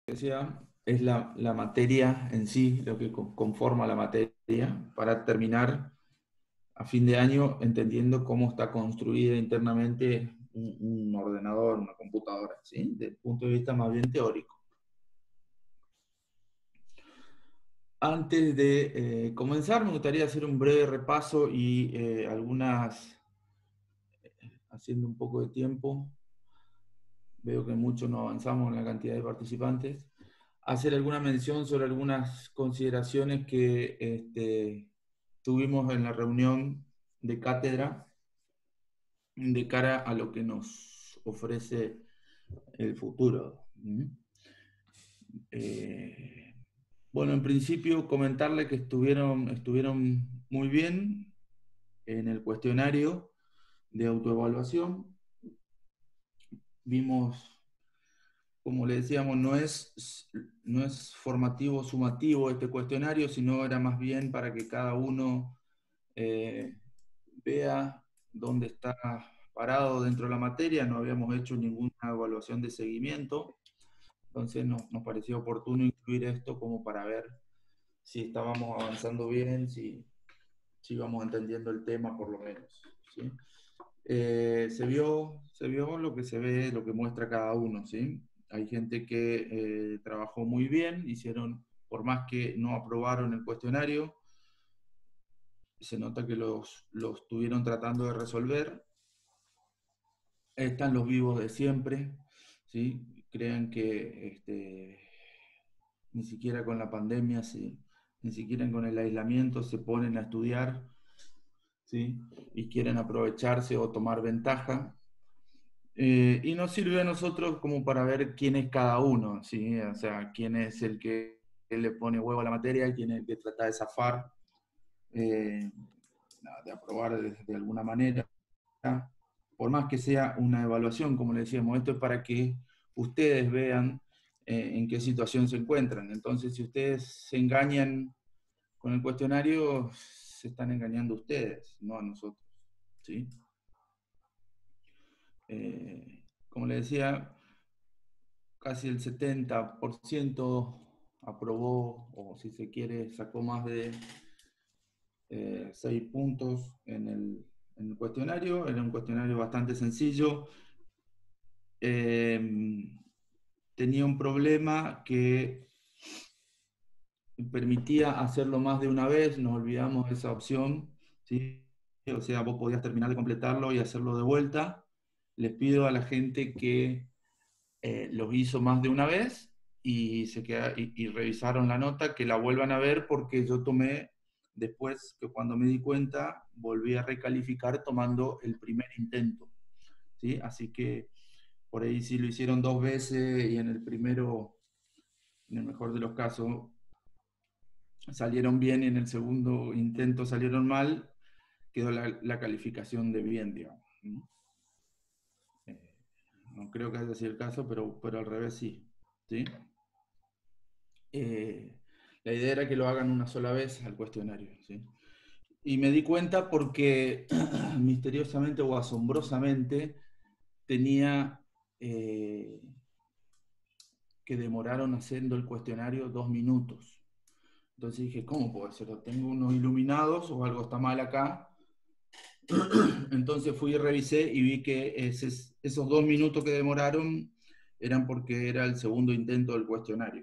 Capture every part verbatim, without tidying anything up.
decía, es la, la materia en sí, lo que co- conforma la materia, para terminar a fin de año entendiendo cómo está construida internamente un, un ordenador, una computadora, ¿sí? Desde el punto de vista más bien teórico. Antes de eh, comenzar, me gustaría hacer un breve repaso y eh, algunas, haciendo un poco de tiempo, veo que mucho no avanzamos en la cantidad de participantes, hacer alguna mención sobre algunas consideraciones que este, tuvimos en la reunión de cátedra de cara a lo que nos ofrece el futuro. ¿Mm? Eh, bueno, en principio comentarle que estuvieron, estuvieron muy bien en el cuestionario de autoevaluación. Vimos, como le decíamos, no es, no es formativo sumativo este cuestionario, sino era más bien para que cada uno eh, vea dónde está parado dentro de la materia. No habíamos hecho ninguna evaluación de seguimiento, entonces nos, nos pareció oportuno incluir esto como para ver si estábamos avanzando bien, si, si íbamos entendiendo el tema por lo menos, ¿sí? Eh, se vio, se vio lo que se ve, lo que muestra cada uno, ¿sí? Hay gente que eh, trabajó muy bien, hicieron, por más que no aprobaron el cuestionario, se nota que los, los estuvieron tratando de resolver. Están los vivos de siempre, ¿sí? Crean que este, ni siquiera con la pandemia, ¿sí? Ni siquiera con el aislamiento se ponen a estudiar, ¿sí? Y quieren aprovecharse o tomar ventaja. Eh, y nos sirve a nosotros como para ver quién es cada uno, ¿sí? O sea, quién es el que, que le pone huevo a la materia, quién es el que trata de zafar, eh, de aprobar de, de alguna manera. Por más que sea una evaluación, como le decíamos, esto es para que ustedes vean eh, en qué situación se encuentran. Entonces, si ustedes se engañan con el cuestionario, se están engañando ustedes, no a nosotros, ¿sí? Eh, como le decía, casi el setenta por ciento aprobó, o si se quiere, sacó más de eh, seis puntos en el, en el cuestionario. Era un cuestionario bastante sencillo. Eh, tenía un problema que permitía hacerlo más de una vez, nos olvidamos de esa opción, ¿sí? O sea, vos podías terminar de completarlo y hacerlo de vuelta. Les pido a la gente que eh, los hizo más de una vez y, se queda, y, y revisaron la nota, que la vuelvan a ver porque yo tomé, después que cuando me di cuenta, volví a recalificar tomando el primer intento, ¿sí? Así que por ahí si lo hicieron dos veces y en el primero, en el mejor de los casos, salieron bien y en el segundo intento salieron mal, quedó la, la calificación de bien, digamos. Eh, no creo que haya sido el caso, pero, pero al revés sí. ¿Sí? Eh, la idea era que lo hagan una sola vez al cuestionario, ¿sí? Y me di cuenta porque misteriosamente o asombrosamente tenía eh, que demoraron haciendo el cuestionario dos minutos. Entonces dije, ¿cómo puede ser? ¿Tengo unos iluminados o algo está mal acá? Entonces fui y revisé y vi que ese, esos dos minutos que demoraron eran porque era el segundo intento del cuestionario.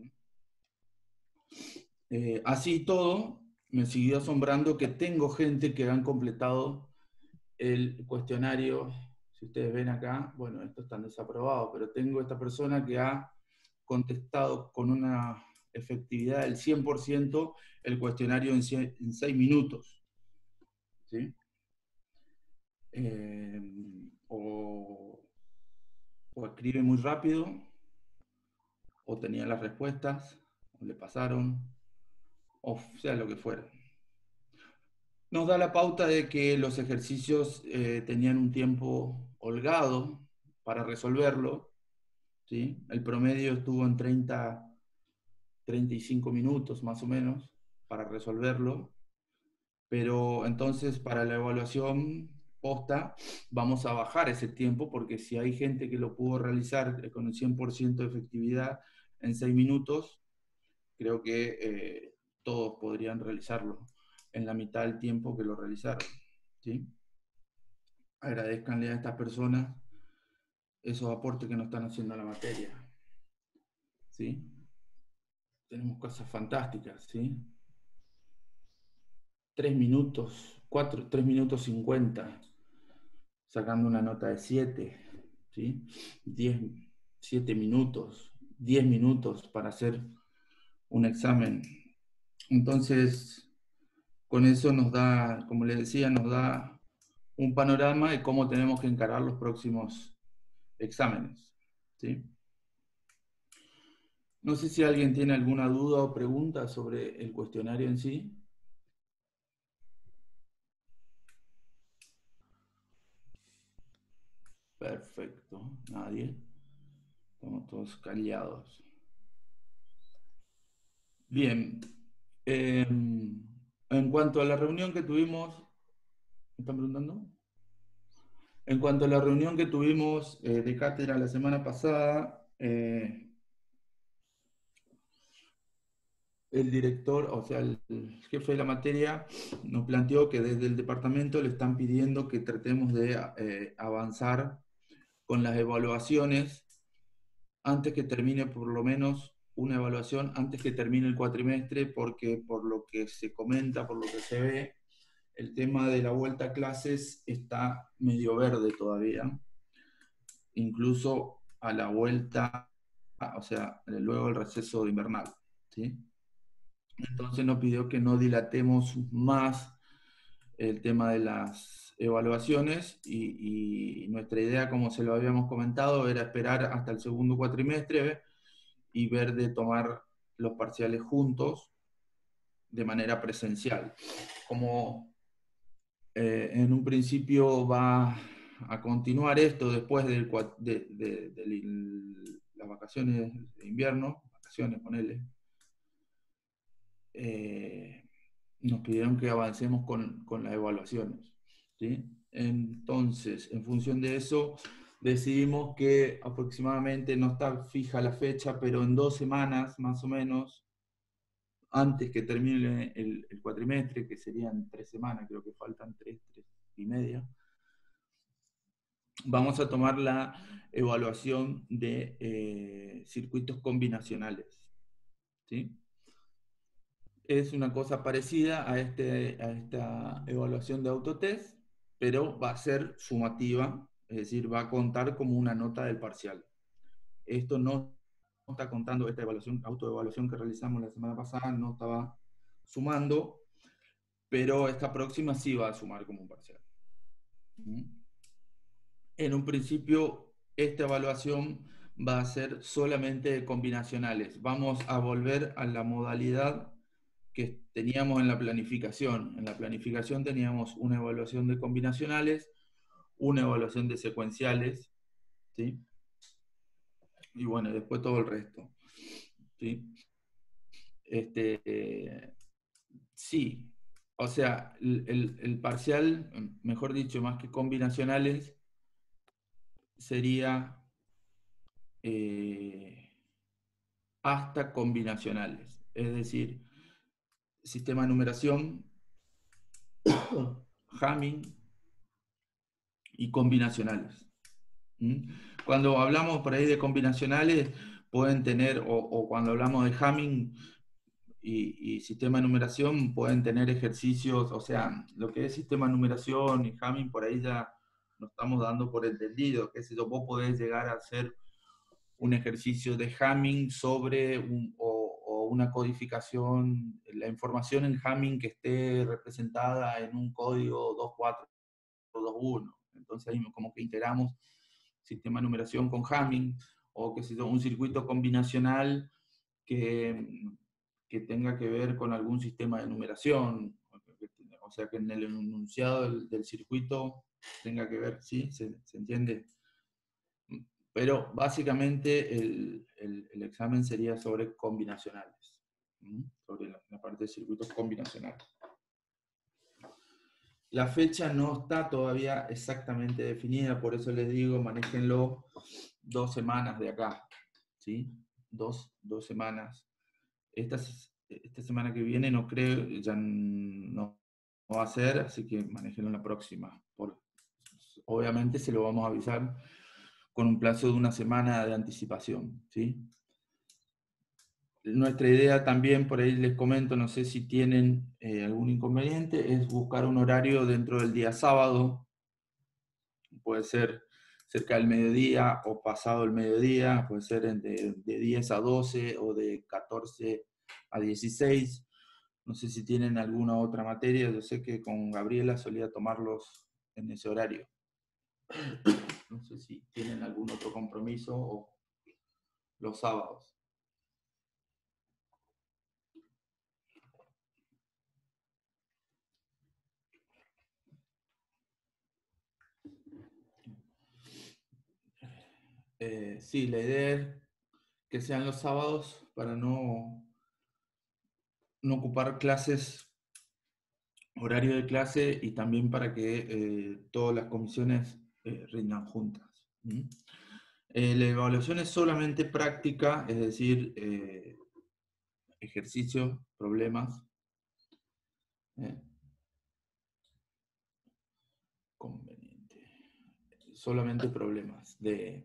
Eh, así todo, me siguió asombrando que tengo gente que han completado el cuestionario. Si ustedes ven acá, bueno, estos están desaprobados, pero tengo esta persona que ha contestado con una efectividad del cien por ciento el cuestionario en, en seis minutos. ¿Sí? Eh, o, o escribe muy rápido, o tenía las respuestas, o le pasaron, o sea lo que fuera. Nos da la pauta de que los ejercicios eh, tenían un tiempo holgado para resolverlo, ¿sí? El promedio estuvo en treinta, treinta y cinco minutos más o menos para resolverlo, pero entonces para la evaluación posta vamos a bajar ese tiempo porque si hay gente que lo pudo realizar con el cien por ciento de efectividad, en seis minutos, creo que eh, todos podrían realizarlo en la mitad del tiempo que lo realizaron, ¿sí? Agradezcanle a estas personas esos aportes que nos están haciendo a la materia, ¿sí? Tenemos cosas fantásticas, ¿sí? Tres minutos, cuatro, tres minutos cincuenta, sacando una nota de siete, ¿sí? Diez, siete minutos, diez minutos para hacer un examen. Entonces, con eso nos da, como les decía, nos da un panorama de cómo tenemos que encarar los próximos exámenes, ¿sí? No sé si alguien tiene alguna duda o pregunta sobre el cuestionario en sí. Perfecto, nadie. Estamos todos callados. Bien. Eh, en cuanto a la reunión que tuvimos, ¿me están preguntando? En cuanto a la reunión que tuvimos eh, de cátedra la semana pasada, eh, el director, o sea, el, el jefe de la materia, nos planteó que desde el departamento le están pidiendo que tratemos de eh, avanzar con las evaluaciones antes que termine por lo menos una evaluación, antes que termine el cuatrimestre, porque por lo que se comenta, por lo que se ve, el tema de la vuelta a clases está medio verde todavía, incluso a la vuelta, o sea, luego del receso de invernal, ¿sí? Entonces nos pidió que no dilatemos más el tema de las evaluaciones y, y nuestra idea, como se lo habíamos comentado, era esperar hasta el segundo cuatrimestre y ver de tomar los parciales juntos de manera presencial. Como eh, en un principio va a continuar esto después del, de, de, de, de las vacaciones de invierno, vacaciones, ponele, eh, nos pidieron que avancemos con, con las evaluaciones, ¿sí? Entonces, en función de eso, decidimos que aproximadamente, no está fija la fecha, pero en dos semanas más o menos, antes que termine el, el cuatrimestre, que serían tres semanas, creo que faltan tres, tres y media, vamos a tomar la evaluación de eh, circuitos combinacionales, ¿sí? Es una cosa parecida a, este, a esta evaluación de autotest, pero va a ser sumativa, es decir, va a contar como una nota del parcial. Esto no está contando, esta evaluación, autoevaluación que realizamos la semana pasada no estaba sumando, pero esta próxima sí va a sumar como un parcial. En un principio, esta evaluación va a ser solamente de combinacionales. Vamos a volver a la modalidad que teníamos en la planificación. En la planificación teníamos una evaluación de combinacionales, una evaluación de secuenciales, ¿sí? Y bueno, después todo el resto, ¿sí? Este, eh, sí, o sea, el, el, el parcial, mejor dicho, más que combinacionales, sería eh, hasta combinacionales, es decir, sistema de numeración, Hamming y combinacionales. ¿Mm? Cuando hablamos por ahí de combinacionales, pueden tener, o, o cuando hablamos de Hamming y, y sistema de numeración, pueden tener ejercicios, o sea, lo que es sistema de numeración y Hamming, por ahí ya nos estamos dando por entendido, que si vos podés llegar a hacer un ejercicio de Hamming sobre un, o, o una codificación, la información en Hamming que esté representada en un código dos cuatro dos uno. Entonces ahí como que integramos sistema de numeración con Hamming, o que sea un circuito combinacional que, que tenga que ver con algún sistema de numeración, o sea que en el enunciado del, del circuito tenga que ver, ¿sí? ¿Se, se entiende? Pero básicamente el, el, el, examen sería sobre combinacionales, ¿sí? Sobre la, la parte de circuitos combinacionales. La fecha no está todavía exactamente definida, por eso les digo, manéjenlo dos semanas de acá, ¿sí? dos, dos semanas. Esta, esta semana que viene no creo, ya no, no va a ser, así que manéjenlo la próxima. Por, obviamente se lo vamos a avisar con un plazo de una semana de anticipación, ¿sí? Nuestra idea también, por ahí les comento, no sé si tienen eh, algún inconveniente, es buscar un horario dentro del día sábado. Puede ser cerca del mediodía o pasado el mediodía, puede ser de, de diez a doce o de catorce a dieciséis. No sé si tienen alguna otra materia, yo sé que con Gabriela solía tomarlos en ese horario. No sé si tienen algún otro compromiso o los sábados. Eh, sí, la idea es que sean los sábados para no, no ocupar clases, horario de clase y también para que eh, todas las comisiones eh, rindan juntas. ¿Mm? Eh, la evaluación es solamente práctica, es decir, eh, ejercicio, problemas. Eh, conveniente. Solamente problemas de,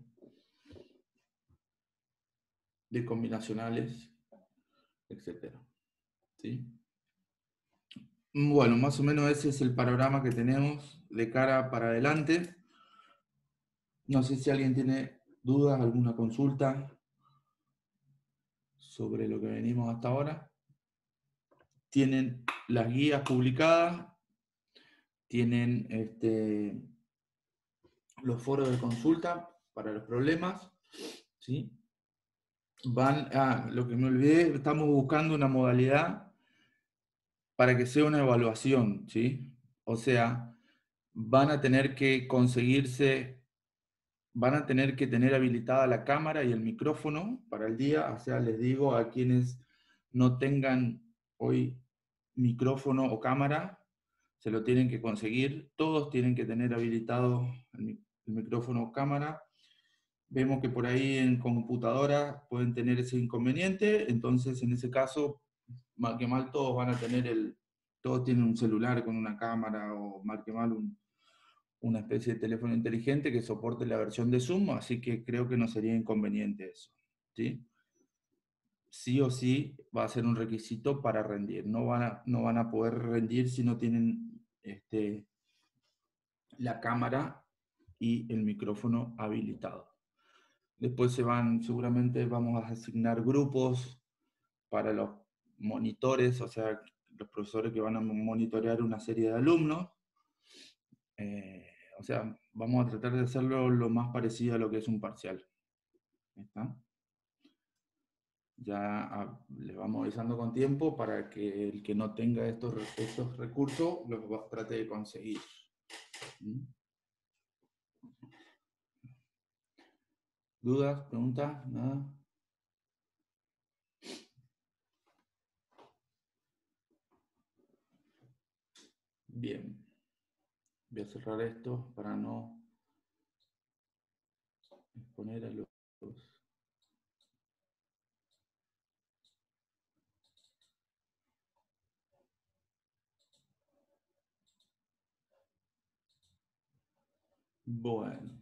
de combinacionales, etcétera. ¿Sí? Bueno, más o menos ese es el panorama que tenemos de cara para adelante. No sé si alguien tiene dudas, alguna consulta sobre lo que venimos hasta ahora. Tienen las guías publicadas, tienen este, los foros de consulta para los problemas, ¿sí? Van a, lo que me olvidé, estamos buscando una modalidad para que sea una evaluación, ¿sí? O sea, van a tener que conseguirse, van a tener que tener habilitada la cámara y el micrófono para el día, o sea, les digo a quienes no tengan hoy micrófono o cámara, se lo tienen que conseguir, todos tienen que tener habilitado el, el micrófono o cámara. Vemos que por ahí en computadora pueden tener ese inconveniente, entonces en ese caso, mal que mal todos van a tener el, todos tienen un celular con una cámara o mal que mal un, una especie de teléfono inteligente que soporte la versión de Zoom, así que creo que no sería inconveniente eso, ¿sí? Sí o sí va a ser un requisito para rendir, no van a, no van a poder rendir si no tienen este, la cámara y el micrófono habilitado. Después se van, seguramente vamos a asignar grupos para los monitores, o sea, los profesores que van a monitorear una serie de alumnos. Eh, o sea, vamos a tratar de hacerlo lo más parecido a lo que es un parcial. ¿Está? Ya a, les vamos avisando con tiempo para que el que no tenga estos, estos recursos los trate de conseguir. ¿Mm? ¿Dudas? ¿Preguntas? ¿Nada? Bien. Voy a cerrar esto para no exponer a los... Bueno.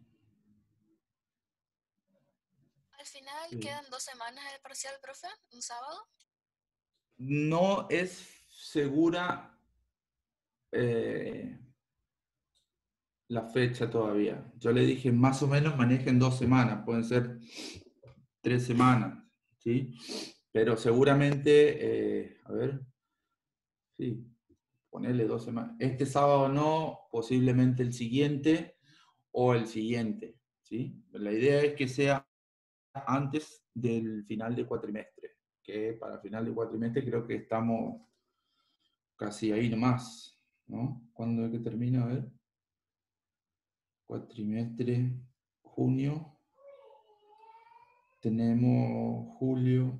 Al final Sí. quedan dos semanas del parcial, profe, un sábado. No es segura eh, la fecha todavía. Yo le dije más o menos manejen dos semanas, pueden ser tres semanas, ¿sí? Pero seguramente, eh, a ver, sí, ponerle dos semanas. Este sábado no, posiblemente el siguiente o el siguiente, ¿sí? La idea es que sea antes del final de cuatrimestre, que para final de cuatrimestre creo que estamos casi ahí nomás, ¿no? ¿Cuándo es que termina? A ver. Cuatrimestre, junio. Tenemos julio.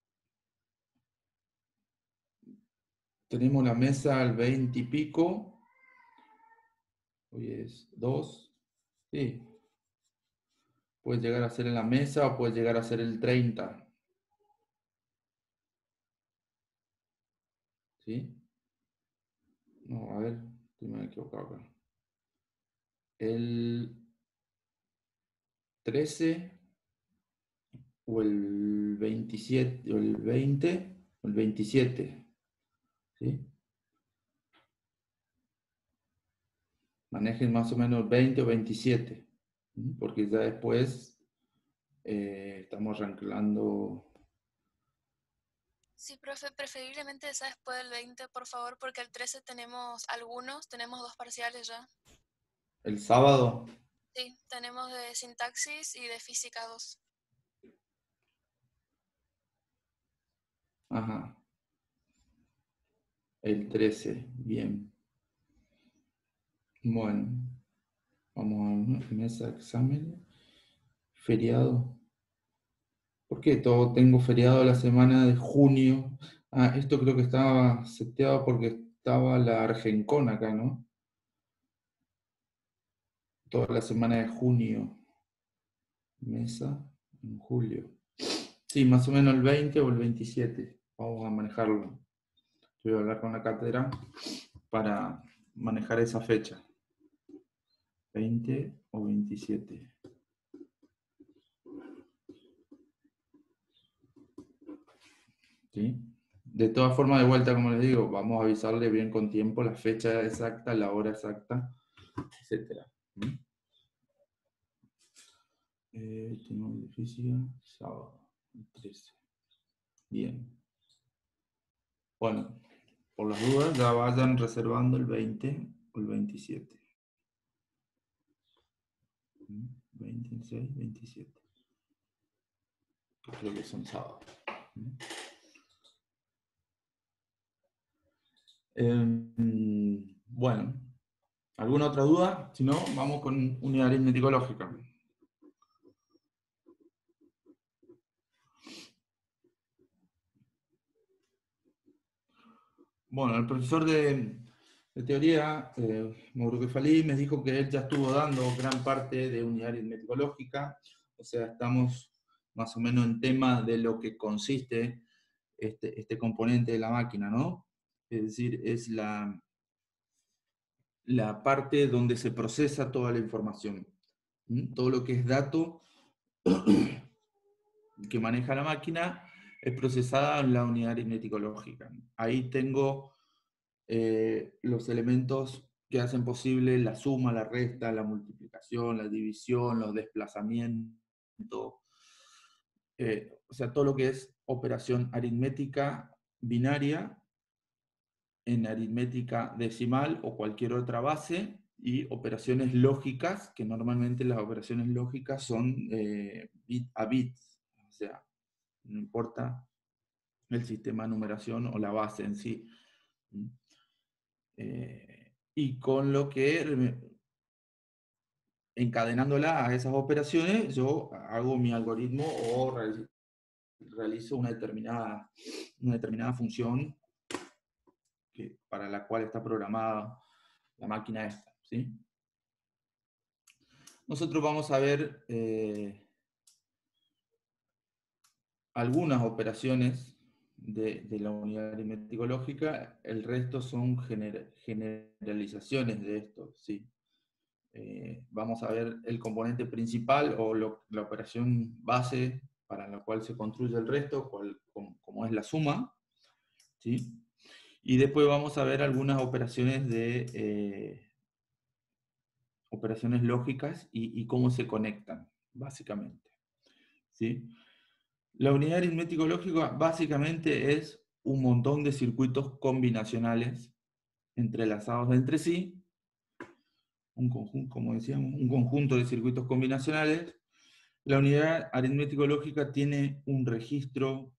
Tenemos la mesa al veinte y pico. Hoy es dos. Sí. Puede llegar a ser en la mesa o puede llegar a ser el treinta. ¿sí? No, a ver, estoy me he equivocado acá. El trece o el veintisiete, o el veinte, o el veintisiete, ¿sí? Manejen más o menos veinte o veintisiete, ¿sí? Porque ya después eh, estamos arrancando Sí, profe, preferiblemente esa después del veinte, por favor, porque el trece tenemos algunos, tenemos dos parciales ya. el sábado. Sí, tenemos de sintaxis y de física dos. Ajá, el trece, bien. Bueno, vamos a mesa de examen. Feriado. ¿Por qué todo tengo feriado la semana de junio? Ah, esto creo que estaba seteado porque estaba la Argencon acá, ¿no? Toda la semana de junio. Mesa en julio. Sí, más o menos el veinte o el veintisiete. Vamos a manejarlo. Voy a hablar con la cátedra para manejar esa fecha. veinte o veintisiete. ¿Sí? De todas formas, de vuelta, como les digo, vamos a avisarle bien con tiempo la fecha exacta, la hora exacta, etcétera. ¿Mm? Eh, tengo de física, sábado, trece. Bien. Bueno, por las dudas, ya vayan reservando el veinte o el veintisiete. ¿Mm? veintiséis, veintisiete. Que creo que son sábados. ¿Mm? Eh, bueno, ¿alguna otra duda? Si no, vamos con unidad aritmético lógica. Bueno, el profesor de, de teoría, eh, Mauro Kefalí, me dijo que él ya estuvo dando gran parte de unidad aritmético lógica, o sea, estamos más o menos en tema de lo que consiste este, este componente de la máquina, ¿no? Es decir, es la, la parte donde se procesa toda la información. ¿Mm? Todo lo que es dato que maneja la máquina es procesada en la unidad aritmético-lógica. Ahí tengo eh, los elementos que hacen posible la suma, la resta, la multiplicación, la división, los desplazamientos, eh, o sea, todo lo que es operación aritmética binaria en aritmética decimal o cualquier otra base, y operaciones lógicas, que normalmente las operaciones lógicas son eh, bit a bit, o sea, no importa el sistema de numeración o la base en sí. Eh, y con lo que, encadenándola a esas operaciones, yo hago mi algoritmo o realizo una determinada, una determinada función que, para la cual está programada la máquina esta, ¿sí? Nosotros vamos a ver eh, algunas operaciones de, de la unidad aritmético-lógica, el resto son gener, generalizaciones de esto, ¿sí? Eh, vamos a ver el componente principal o lo, la operación base para la cual se construye el resto, cual, como, como es la suma, ¿sí? Y después vamos a ver algunas operaciones de eh, operaciones lógicas y, y cómo se conectan, básicamente, ¿sí? La unidad aritmético-lógica básicamente es un montón de circuitos combinacionales entrelazados entre sí, un conjunto, como decíamos, un conjunto de circuitos combinacionales. La unidad aritmético-lógica tiene un registro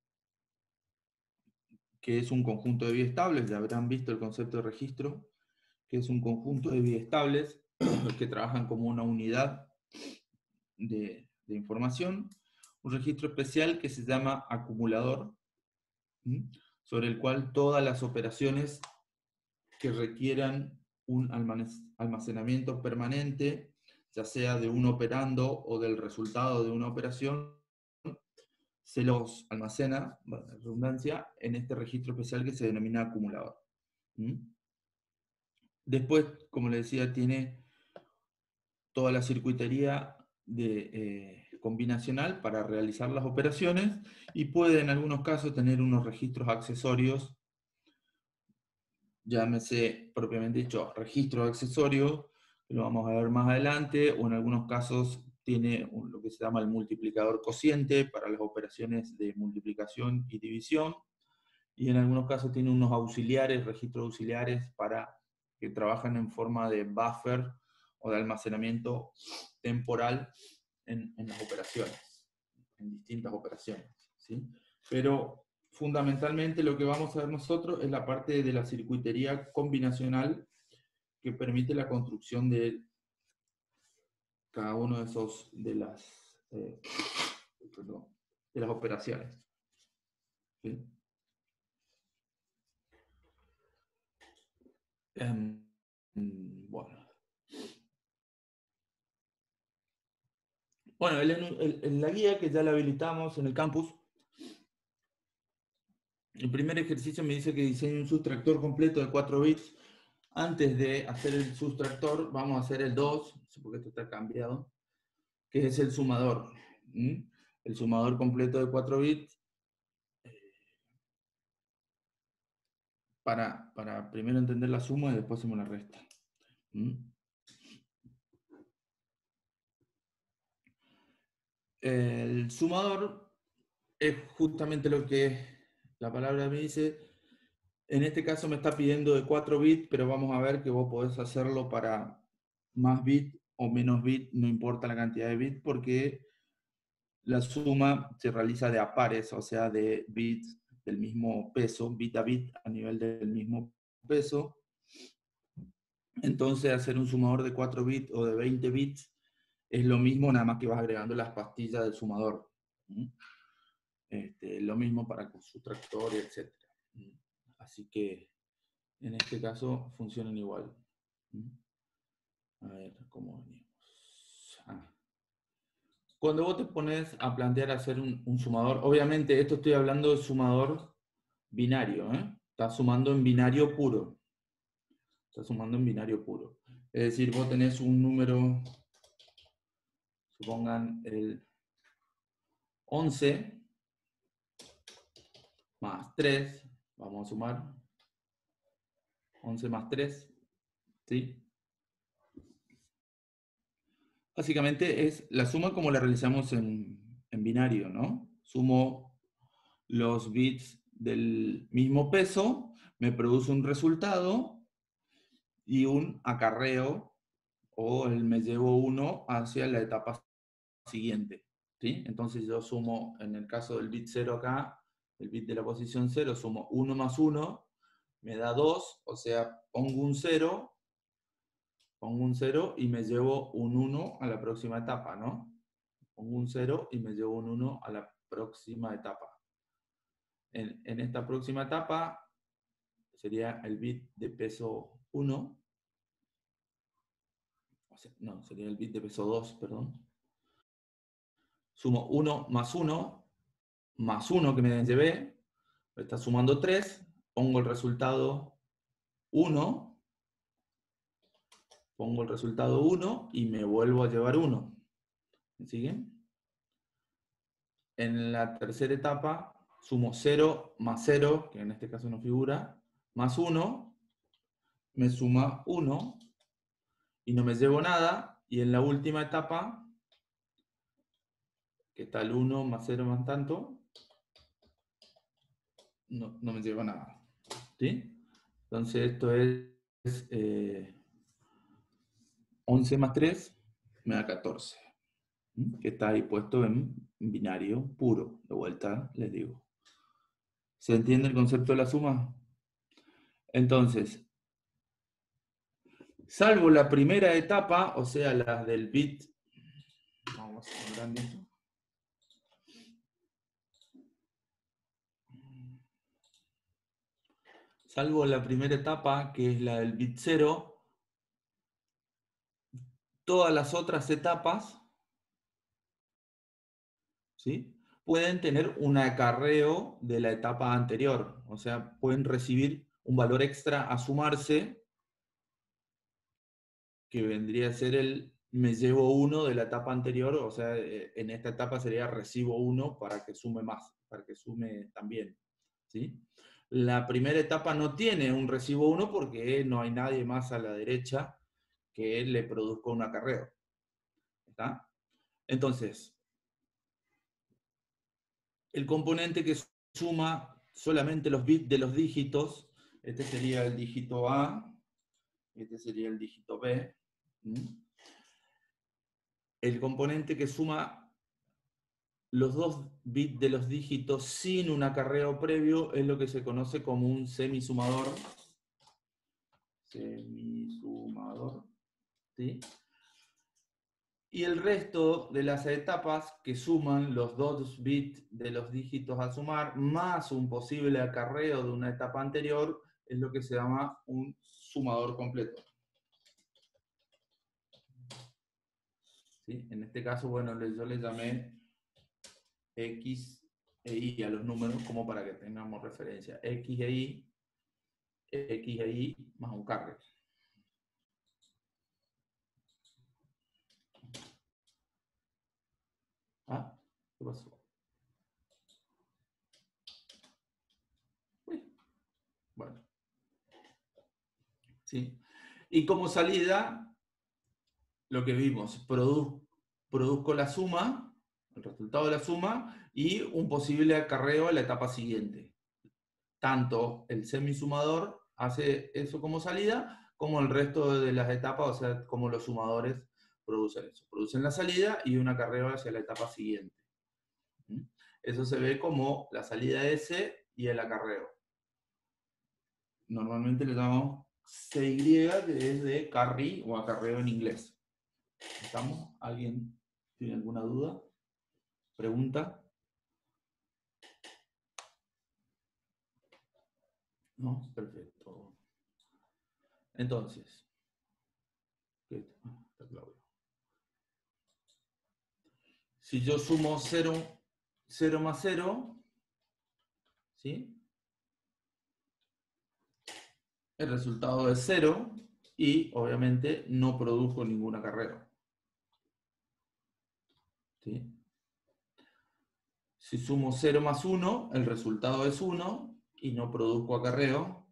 que es un conjunto de biestables, ya habrán visto el concepto de registro, que es un conjunto de biestables que trabajan como una unidad de, de información. Un registro especial que se llama acumulador, ¿sí? Sobre el cual todas las operaciones que requieran un almacenamiento permanente, ya sea de un operando o del resultado de una operación, se los almacena, bueno, redundancia, en este registro especial que se denomina acumulador. ¿Mm? Después, como le decía, tiene toda la circuitería de, eh, combinacional para realizar las operaciones y puede en algunos casos tener unos registros accesorios, llámese propiamente dicho registro accesorio, que lo vamos a ver más adelante, o en algunos casos tiene un, lo que se llama el multiplicador cociente para las operaciones de multiplicación y división, y en algunos casos tiene unos auxiliares, registros auxiliares para que trabajan en forma de buffer o de almacenamiento temporal en, en las operaciones, en distintas operaciones, ¿sí? Pero fundamentalmente lo que vamos a ver nosotros es la parte de la circuitería combinacional que permite la construcción de cada uno de esos de las, eh, perdón, de las operaciones, ¿sí? Um, bueno. Bueno, en, el, en la guía que ya la habilitamos en el campus, el primer ejercicio me dice que diseñe un sustractor completo de cuatro bits. Antes de hacer el sustractor, vamos a hacer el dos, porque esto está cambiado, que es el sumador. ¿Mm? El sumador completo de cuatro bits, para, para primero entender la suma y después hacemos la resta. ¿Mm? El sumador es justamente lo que la palabra me dice. En este caso me está pidiendo de cuatro bits, pero vamos a ver que vos podés hacerlo para más bits o menos bits, no importa la cantidad de bits, porque la suma se realiza de a pares, o sea, de bits del mismo peso, bit a bit a nivel del mismo peso. Entonces, hacer un sumador de cuatro bits o de veinte bits es lo mismo, nada más que vas agregando las pastillas del sumador. Este, lo mismo para con sustractor, etcétera. Así que en este caso funcionan igual. A ver, ¿cómo venimos? Ah. Cuando vos te pones a plantear hacer un, un sumador, obviamente esto estoy hablando de sumador binario, ¿eh? Está sumando en binario puro. Está sumando en binario puro. Es decir, vos tenés un número, supongan el once más tres, vamos a sumar, once más tres, ¿sí? Básicamente es la suma como la realizamos en, en binario, ¿no? Sumo los bits del mismo peso, me produce un resultado y un acarreo, o el me llevo uno hacia la etapa siguiente, ¿sí? Entonces yo sumo, en el caso del bit cero acá, el bit de la posición cero, sumo uno más uno, me da dos, o sea, pongo un cero, pongo un cero y me llevo un uno a la próxima etapa, ¿no? Pongo un cero y me llevo un uno a la próxima etapa. En, en esta próxima etapa sería el bit de peso uno, o sea, no, sería el bit de peso dos, perdón. Sumo uno más uno, más uno que me llevé, me está sumando tres, pongo el resultado uno, pongo el resultado uno y me vuelvo a llevar uno. ¿Me siguen? En la tercera etapa sumo cero más cero, que en este caso no figura, más uno, me suma uno y no me llevo nada. Y en la última etapa, que está el uno más cero más tanto, no, no me llevo nada. ¿Sí? Entonces esto es eh, once más tres, me da catorce. ¿Mm? Que está ahí puesto en binario puro. De vuelta les digo. ¿Se entiende el concepto de la suma? Entonces, salvo la primera etapa, o sea, las del bit, vamos a ver grande esto. Salvo la primera etapa, que es la del bit cero, todas las otras etapas, ¿sí? pueden tener un acarreo de la etapa anterior. O sea, pueden recibir un valor extra a sumarse, que vendría a ser el me llevo uno de la etapa anterior. O sea, en esta etapa sería recibo uno para que sume más, para que sume también. ¿Sí? La primera etapa no tiene un recibo uno porque no hay nadie más a la derecha que le produzca un acarreo. ¿Está? Entonces, el componente que suma solamente los bits de los dígitos, este sería el dígito A, este sería el dígito B. El componente que suma los dos bits de los dígitos sin un acarreo previo es lo que se conoce como un semisumador. Semisumador. ¿Sí? Y el resto de las etapas que suman los dos bits de los dígitos a sumar, más un posible acarreo de una etapa anterior, es lo que se llama un sumador completo. ¿Sí? En este caso, bueno, yo le llamé X e Y a los números como para que tengamos referencia. X e Y, X e Y más un carry. ¿Ah? ¿Qué pasó? Uy. Bueno. ¿Sí? Y como salida, lo que vimos, produ produzco la suma, el resultado de la suma, y un posible acarreo a la etapa siguiente. Tanto el semisumador hace eso como salida, como el resto de las etapas, o sea, como los sumadores producen eso. Producen la salida y un acarreo hacia la etapa siguiente. Eso se ve como la salida S y el acarreo. Normalmente le llamamos C Y, que es de carry o acarreo en inglés. ¿Estamos? ¿Alguien tiene alguna duda? ¿Pregunta? ¿No? Perfecto. Entonces, está claro. Si yo sumo cero, cero más cero, ¿sí? El resultado es cero y obviamente no produzco ningún acarreo. ¿Sí? Si sumo cero más uno, el resultado es uno y no produzco acarreo.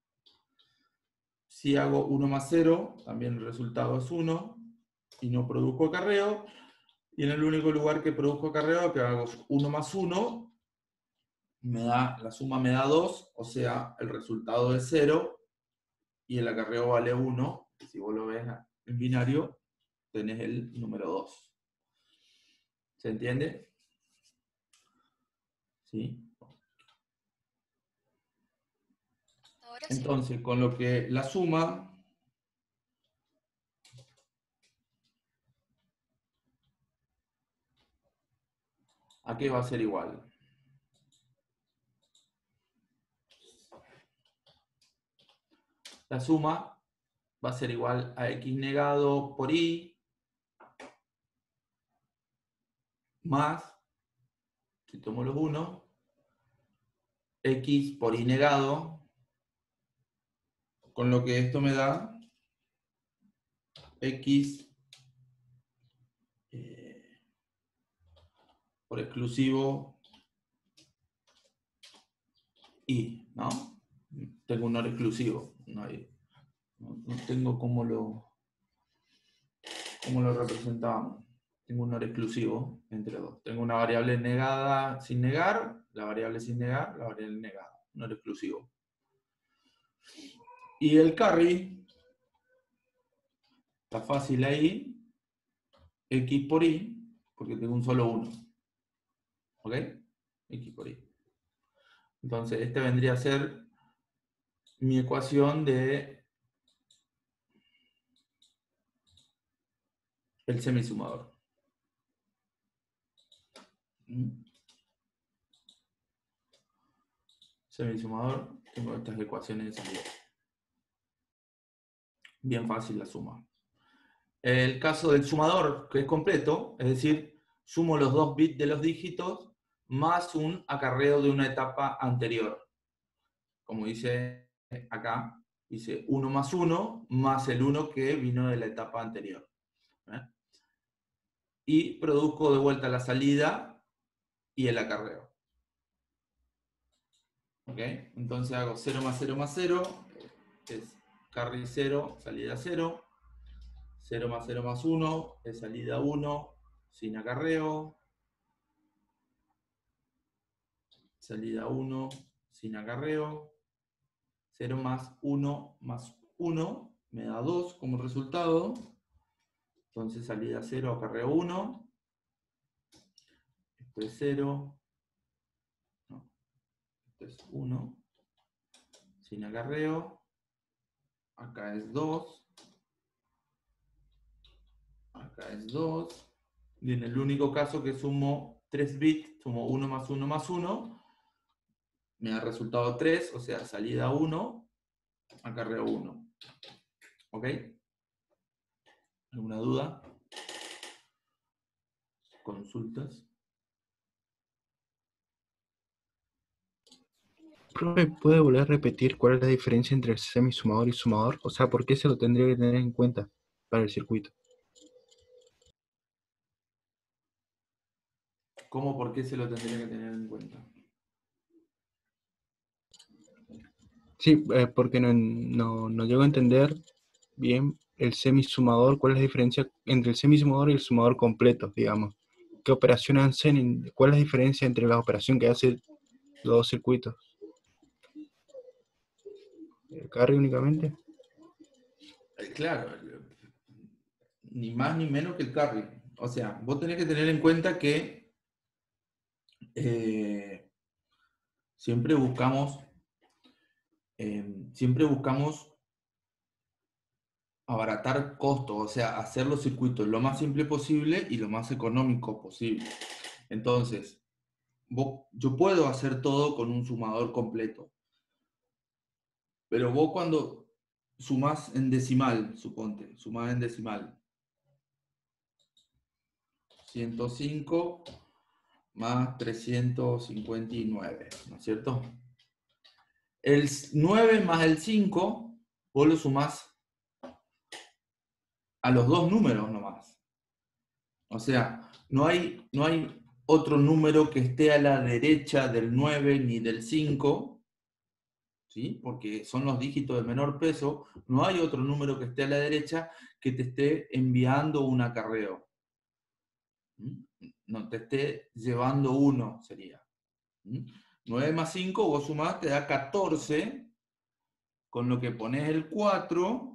Si hago uno más cero, también el resultado es uno y no produzco acarreo. Y en el único lugar que produzco acarreo, que hago uno más uno, me da, la suma me da dos, o sea, el resultado es cero y el acarreo vale uno. Si vos lo ves en binario, tenés el número dos. ¿Se entiende? ¿Sí? Ahora sí. Entonces, con lo que la suma, ¿a qué va a ser igual? La suma va a ser igual a X negado por Y más, si tomo los uno, X por Y negado, con lo que esto me da X eh, por exclusivo Y, ¿no? Tengo un O R exclusivo, no, hay, no, no tengo cómo lo, cómo lo representamos. Tengo un O R exclusivo entre dos. Tengo una variable negada sin negar, la variable sin negar, la variable negada. Un O R exclusivo. Y el carry, está fácil ahí, X por Y, porque tengo un solo uno. ¿Ok? X por Y. Entonces, este vendría a ser mi ecuación de el semisumador. Semisumador, tengo estas ecuaciones de salida. Bien fácil la suma. El caso del sumador, que es completo, es decir, sumo los dos bits de los dígitos más un acarreo de una etapa anterior. Como dice acá, dice uno más uno más el uno que vino de la etapa anterior. ¿eh? Y produzco de vuelta la salida y el acarreo. ¿Ok? Entonces hago cero más cero más cero, es carry cero, salida cero. cero más cero más uno es salida uno, sin acarreo. Salida uno, sin acarreo. cero más uno más uno me da dos como resultado. Entonces salida cero, acarreo uno. Esto es cero. No, esto es uno. Sin acarreo. Acá es dos. Acá es dos. Y en el único caso que sumo tres bits, sumo uno más uno más uno, me da resultado tres, o sea, salida uno, acarreo uno. ¿Ok? ¿Alguna duda? ¿Consultas? Profe, ¿puede volver a repetir cuál es la diferencia entre el semisumador y sumador? O sea, ¿por qué se lo tendría que tener en cuenta para el circuito? ¿Cómo, por qué se lo tendría que tener en cuenta? Sí, eh, porque no, no, no llego a entender bien el semisumador, cuál es la diferencia entre el semisumador y el sumador completo, digamos. ¿Qué operaciones hacen? ¿Cuál es la diferencia entre la operación que hacen los dos circuitos? ¿El carry únicamente? Eh, Claro, ni más ni menos que el carry. O sea, vos tenés que tener en cuenta que eh, siempre buscamos, eh, siempre buscamos abaratar costos, o sea, hacer los circuitos lo más simple posible y lo más económico posible. Entonces, vos, yo puedo hacer todo con un sumador completo, pero vos cuando sumás en decimal, suponte, sumás en decimal, ciento cinco más trescientos cincuenta y nueve, ¿no es cierto? El nueve más el cinco, vos lo sumás a los dos números nomás. O sea, no hay, no hay otro número que esté a la derecha del nueve ni del cinco, ¿sí? Porque son los dígitos de menor peso. No hay otro número que esté a la derecha que te esté enviando un acarreo. ¿Mm? No te esté llevando uno, sería. ¿Mm? nueve más cinco, vos sumás, te da catorce, con lo que pones el cuatro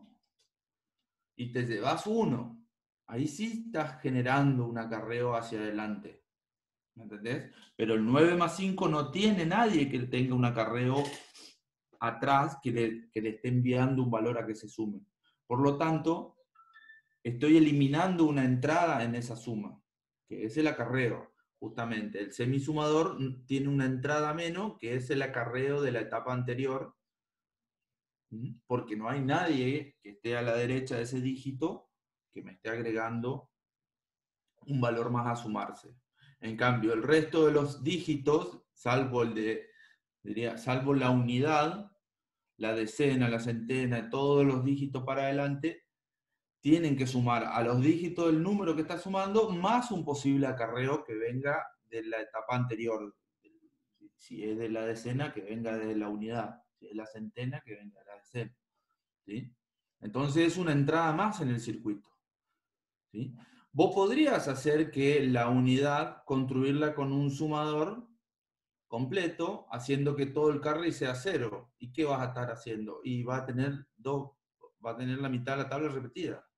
y te llevas uno. Ahí sí estás generando un acarreo hacia adelante. ¿Me entendés? Pero el nueve más cinco no tiene nadie que tenga un acarreo atrás que le, que le esté enviando un valor a que se sume. Por lo tanto, estoy eliminando una entrada en esa suma, que es el acarreo, justamente. El semisumador tiene una entrada menos, que es el acarreo de la etapa anterior, porque no hay nadie que esté a la derecha de ese dígito que me esté agregando un valor más a sumarse. En cambio, el resto de los dígitos, salvo el de, diría, salvo la unidad, la decena, la centena, todos los dígitos para adelante, tienen que sumar a los dígitos del número que está sumando más un posible acarreo que venga de la etapa anterior. Si es de la decena, que venga de la unidad. Si es la centena, que venga de la decena. ¿Sí? Entonces es una entrada más en el circuito. ¿Sí? Vos podrías hacer que la unidad, construirla con un sumador completo, haciendo que todo el carry sea cero. ¿Y qué vas a estar haciendo? Y va a tener dos, va a tener la mitad de la tabla repetida.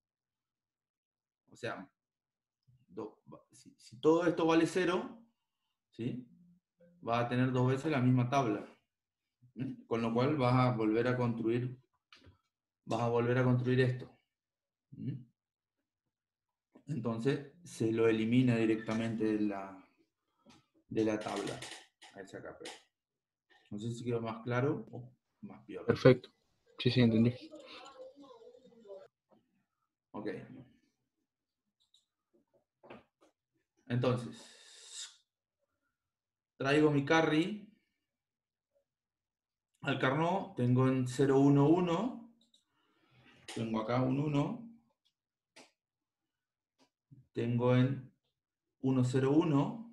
O sea, do, si, si, todo esto vale cero, ¿sí? Va a tener dos veces la misma tabla. ¿eh? Con lo cual vas a volver a construir, vas a volver a construir esto. ¿eh? Entonces se lo elimina directamente de la, de la tabla a ese acá. No sé si quedó más claro o más peor. Perfecto. Sí, sí, entendí. Ok. Entonces, traigo mi carry al Carnot, tengo en cero uno uno, tengo acá un uno, tengo en uno cero uno,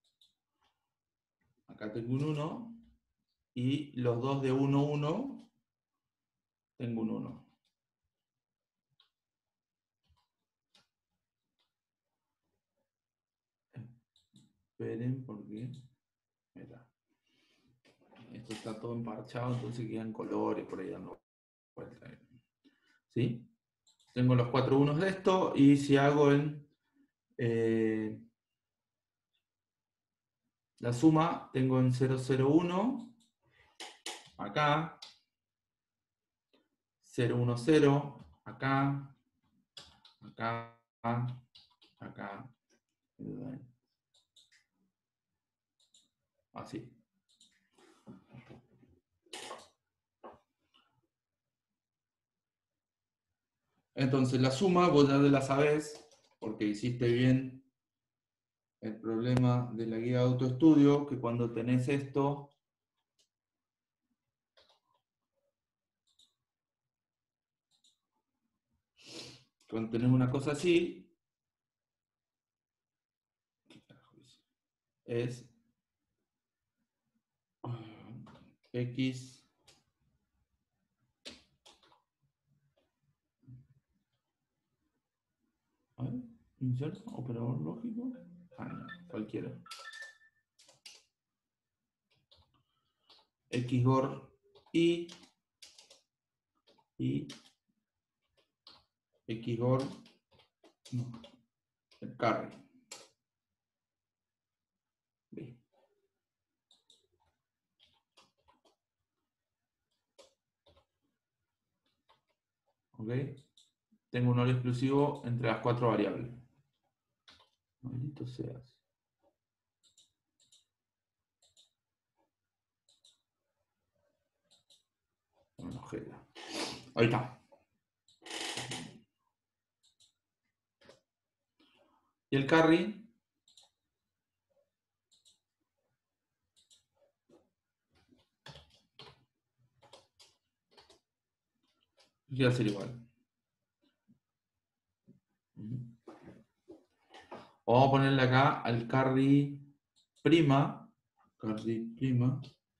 acá tengo un uno, y los dos de uno uno, tengo un uno. Esperen porque... Mira, esto está todo emparchado, entonces quedan colores por ahí dando vuelta. ¿Sí? Tengo los cuatro unos de esto, y si hago en eh, la suma, tengo en cero cero uno, acá, cero uno cero, acá, acá, acá, así. Entonces la suma vos ya la sabés, porque hiciste bien el problema de la guía de autoestudio, que cuando tenés esto, cuando tenés una cosa así, es X a ver, inserto, operador lógico, ah, no, cualquiera. Xgor y y Xgor no, el carry. Bien. ¿Ok? Tengo un oro exclusivo entre las cuatro variables. Maldito seas. Bueno, ojera. Ahí está. Y el carry va a ser igual. Vamos a ponerle acá al carry prima. Carry prima.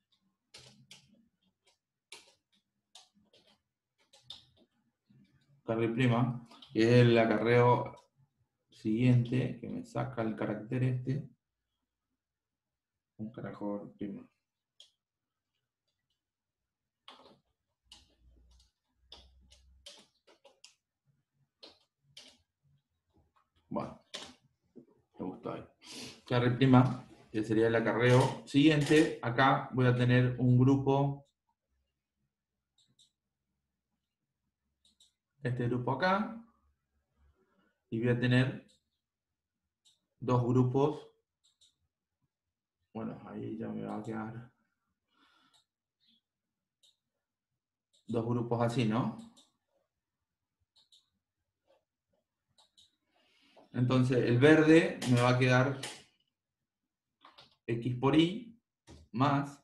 Carry prima, que es el acarreo siguiente, que me saca el carácter este. Un carajo prima. Bueno, me gustó ahí. Carry prima, que sería el acarreo siguiente. Acá voy a tener un grupo, este grupo acá, y voy a tener dos grupos. Bueno, ahí ya me va a quedar dos grupos así, ¿no? Entonces el verde me va a quedar X por Y más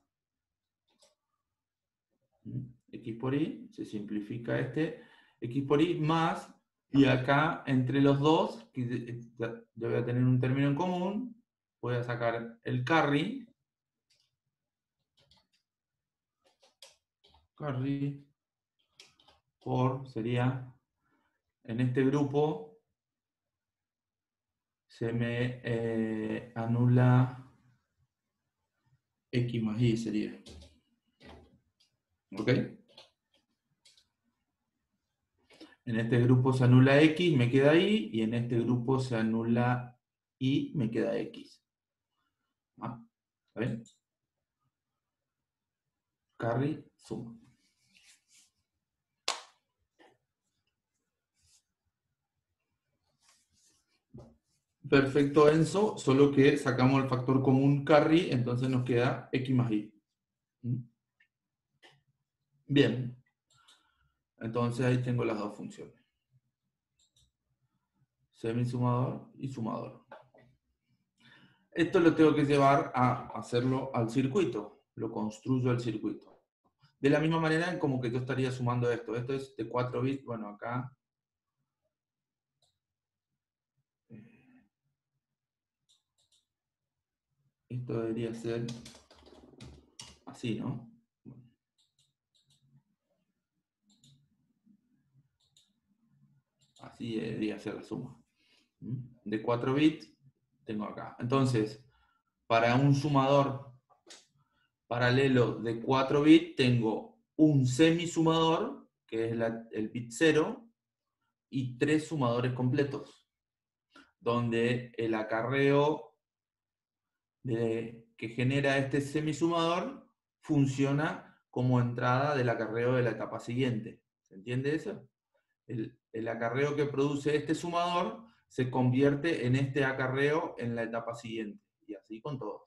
X por Y, se simplifica este, X por Y más, y acá entre los dos, que yo voy a tener un término en común, voy a sacar el carry, carry por, sería, en este grupo, se me eh, anula X más Y, sería. ¿Ok? En este grupo se anula X, me queda Y, y en este grupo se anula Y, me queda X. ¿Ah? ¿Está bien? Carry, suma. Perfecto, Enzo, solo que sacamos el factor común carry, entonces nos queda X más Y. Bien. Entonces ahí tengo las dos funciones. Semisumador y sumador. Esto lo tengo que llevar a hacerlo al circuito, lo construyo al circuito. De la misma manera en como que yo estaría sumando esto. Esto es de cuatro bits, bueno, acá. Esto debería ser así, ¿no? Así debería ser la suma. De cuatro bits tengo acá. Entonces, para un sumador paralelo de cuatro bits tengo un semisumador, que es la, el bit cero, y tres sumadores completos, donde el acarreo de, que genera este semisumador funciona como entrada del acarreo de la etapa siguiente. ¿Se entiende eso? El, el acarreo que produce este sumador se convierte en este acarreo en la etapa siguiente. Y así con todos.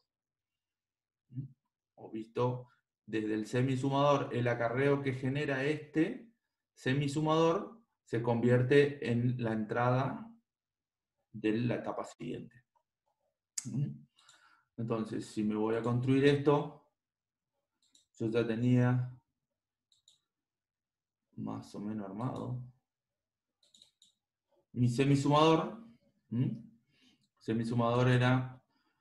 O visto desde el semisumador, el acarreo que genera este semisumador se convierte en la entrada de la etapa siguiente. Entonces, si me voy a construir esto, yo ya tenía más o menos armado mi semisumador. ¿Mm? Semisumador era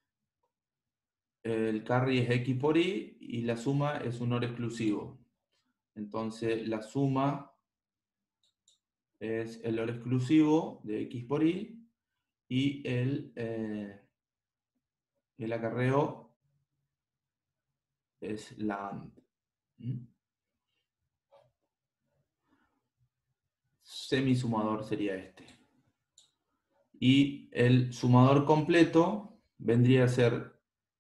el carry es X por Y y la suma es un O R exclusivo. Entonces la suma es el O R exclusivo de X por Y y el, eh, el acarreo es la AND. ¿Mm? Semisumador sería este. Y el sumador completo vendría a ser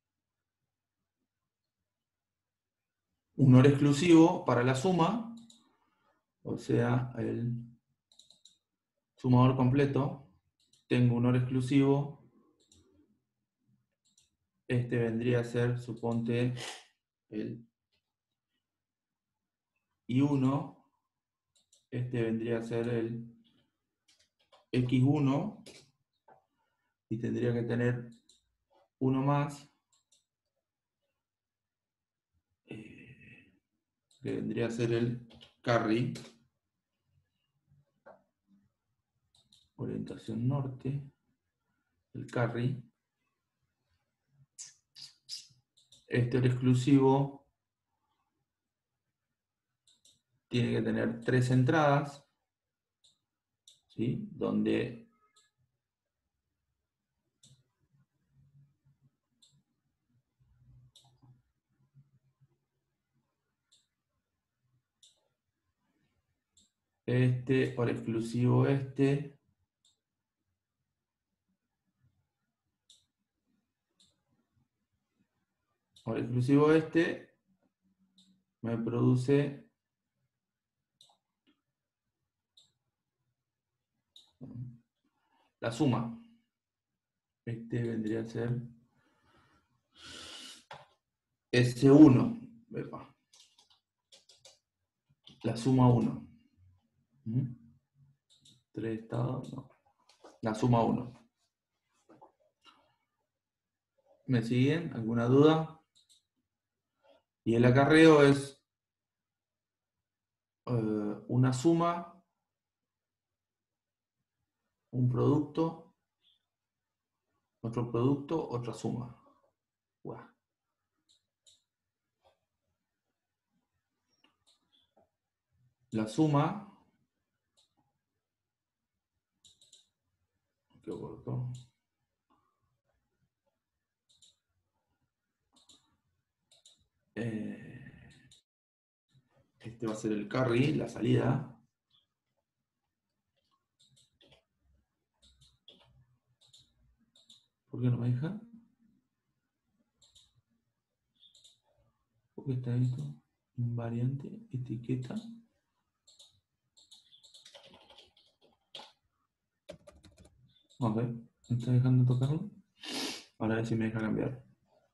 un O R exclusivo para la suma, o sea, el sumador completo, tengo un O R exclusivo, este vendría a ser, suponte, el I uno, este vendría a ser el X uno, y tendría que tener uno más, eh, que vendría a ser el carry, orientación norte, el carry. Este O R exclusivo tiene que tener tres entradas, ¿sí? Donde este, O R exclusivo este, O R exclusivo este, me produce la suma. Este vendría a ser S uno. La suma uno. ¿Mm? Tres estados, no. La suma uno. ¿Me siguen? ¿Alguna duda? Y el acarreo es eh, una suma, un producto, otro producto, otra suma. Wow. La suma, ¿qué corto? Eh, este va a ser el carry, la salida. ¿Por qué no me deja? ¿Por qué está esto? Invariante, etiqueta. A ver, ¿me está dejando tocarlo? Ahora a ver si me deja cambiar.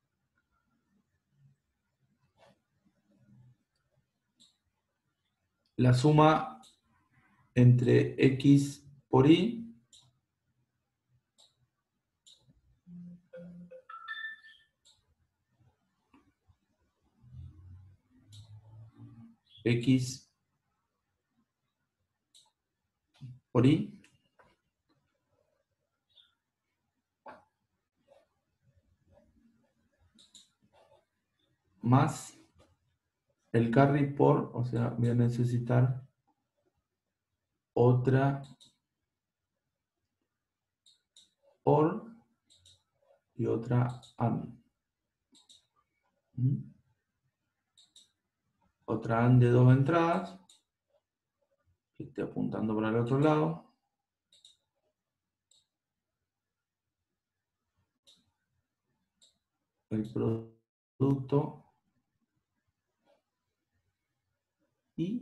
La suma entre X por Y X por Y más el carry por, o sea, voy a necesitar otra OR y otra AND. ¿Mm? Otra AND de dos entradas, que esté apuntando para el otro lado. El producto y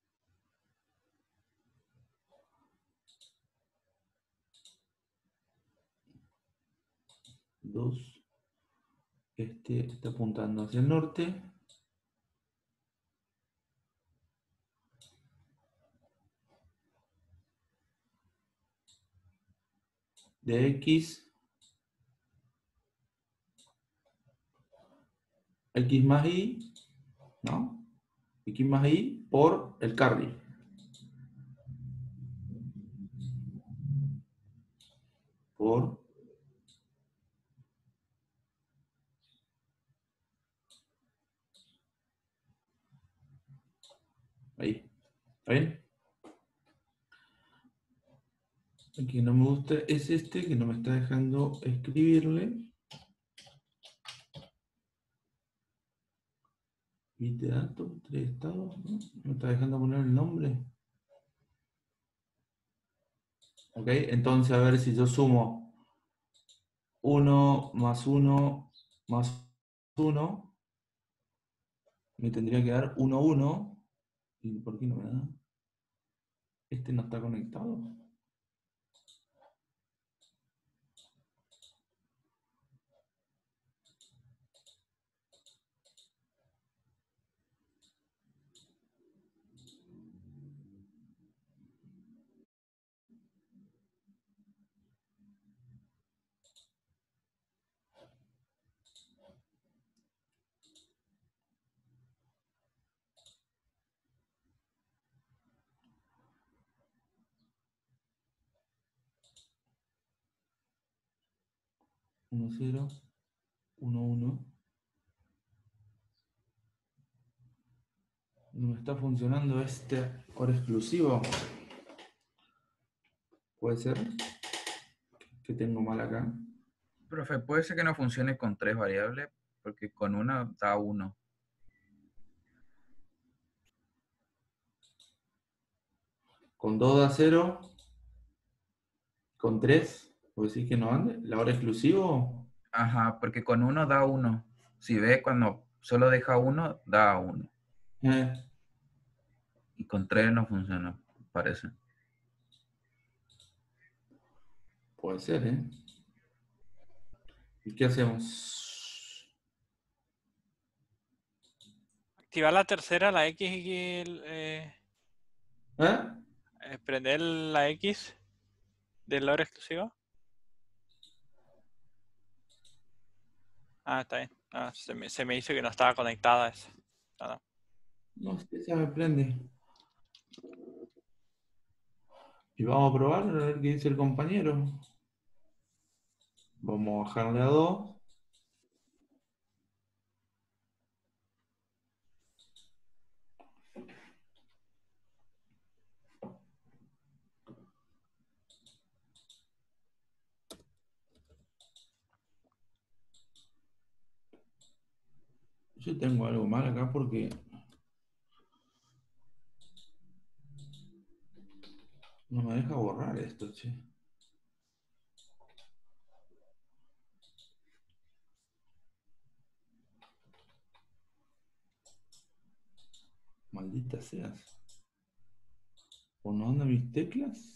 dos, este está apuntando hacia el norte. De X, X más Y, ¿no? X más Y por el carry. Por ahí. ¿Está bien? El que no me gusta es este, que no me está dejando escribirle. Bit de datos, tres estados, ¿no? Me está dejando poner el nombre. Ok, entonces a ver si yo sumo uno más uno más uno, me tendría que dar uno, uno. ¿Y por qué no me da? Este no está conectado. uno, cero, uno, uno. No me está funcionando este core exclusivo. Puede ser que tengo mal acá. Profe, puede ser que no funcione con tres variables, porque con una da uno. Con dos da cero. Con tres, ¿puedo decir que no ande? ¿La hora exclusivo? Ajá, porque con uno da uno. Si ve, cuando solo deja uno, da uno. Eh, Y con tres no funciona, parece. puede ser, ¿eh? ¿Y qué hacemos? Activar la tercera, la X y el, eh, ¿Eh? eh, prender la X del lore exclusivo. Ah, está bien. Ah, se, me, se me hizo que no estaba conectada esa. No, no. No sé, ya me prende. Y vamos a probar a ver qué dice el compañero. Vamos a bajarle a dos. Yo tengo algo mal acá porque no me deja borrar esto, che. Maldita seas. ¿O no andan mis teclas?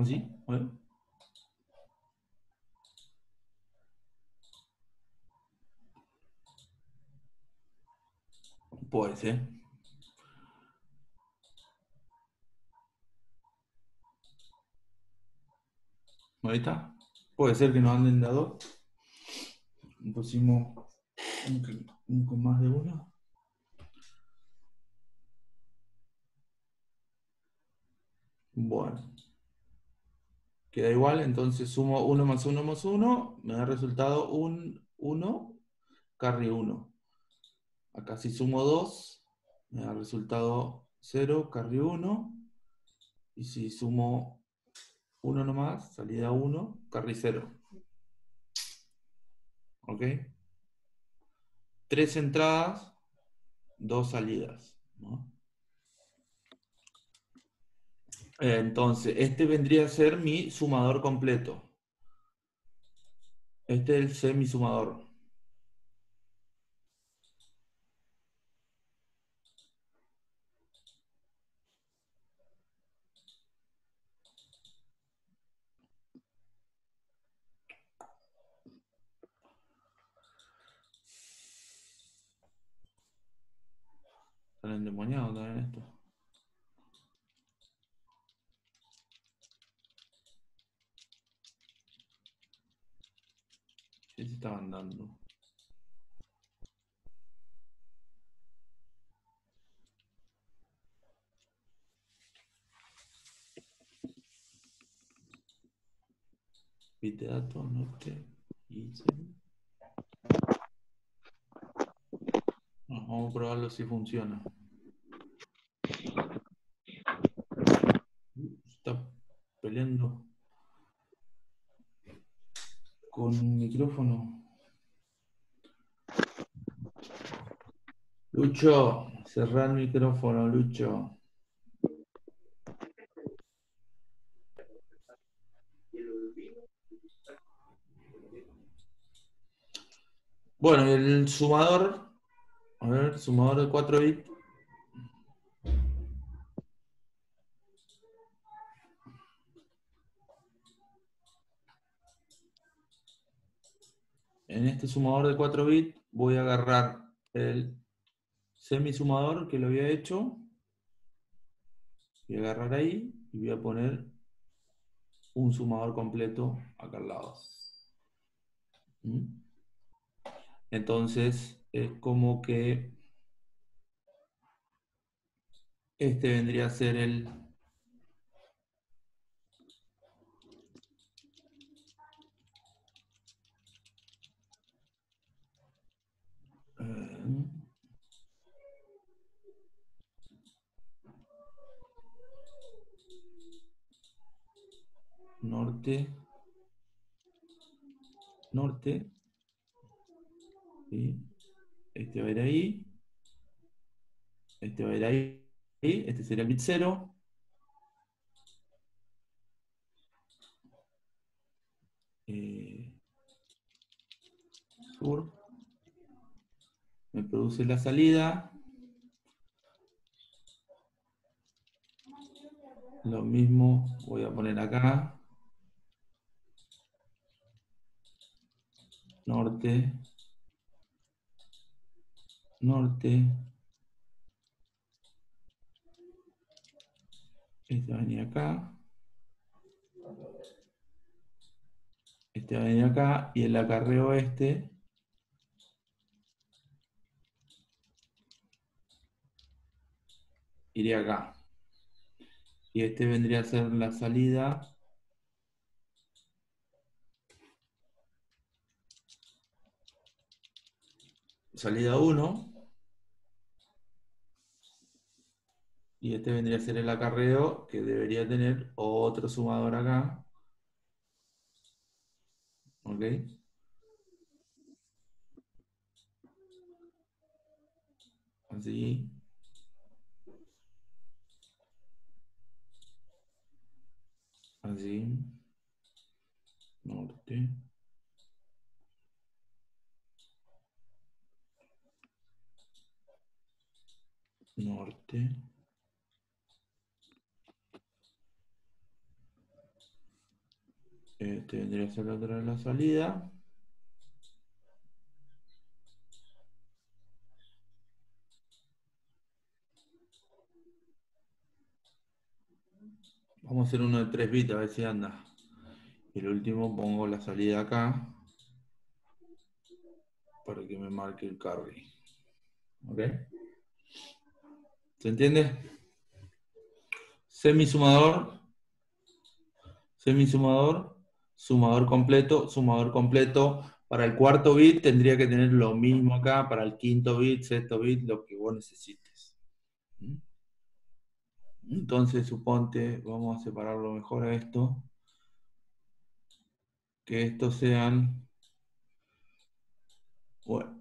¿Así? A ver. Puede ser. Ahí está. Puede ser que nos anden de a dos. Pusimos un, un con más de uno. Bueno. Queda igual, entonces sumo uno más uno más uno, me da resultado un uno, carry uno. Acá si sumo dos, me da resultado cero, carry uno. Y si sumo uno nomás, salida uno, carry cero. ¿Ok? Tres entradas, dos salidas, ¿no? Entonces, este vendría a ser mi sumador completo. Este es el semisumador. Están endemoniados también esto. ¿Qué se estaban dando? Bit de datos, norte, y no, vamos a probarlo si funciona. Está peleando con un micrófono. Lucho, cerrá el micrófono, Lucho. Bueno, el sumador, a ver, sumador de cuatro bits. En este sumador de cuatro bits voy a agarrar el semisumador que lo había hecho. Voy a agarrar ahí y voy a poner un sumador completo acá al lado. ¿Mm? Entonces es como que este vendría a ser el eh, norte, norte, ¿sí? Este va a ir ahí, este va a ir ahí, este sería el bit cero, eh, sur, me produce la salida, lo mismo voy a poner acá, norte, norte, este va a venir acá, este va a venir acá, y el acarreo este iría acá. Y este vendría a ser la salida salida uno, y este vendría a ser el acarreo que debería tener otro sumador acá. ¿Ok? Así. Así. Norte. Norte. Este vendría a ser la otra de la salida. Vamos a hacer uno de tres bits, a ver si anda. Y el último pongo la salida acá, para que me marque el carry. ¿Ok? ¿Se entiende? Semisumador, semisumador, sumador completo, sumador completo. Para el cuarto bit tendría que tener lo mismo acá, para el quinto bit, sexto bit, lo que vos necesites. ¿Mm? Entonces, suponte, vamos a separarlo mejor a esto, que estos sean, bueno,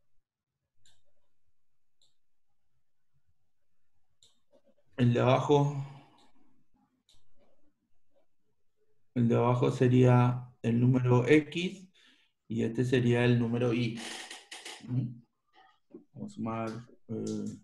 el de abajo, el de abajo sería el número X y este sería el número Y. ¿Mm? Vamos a sumar, eh,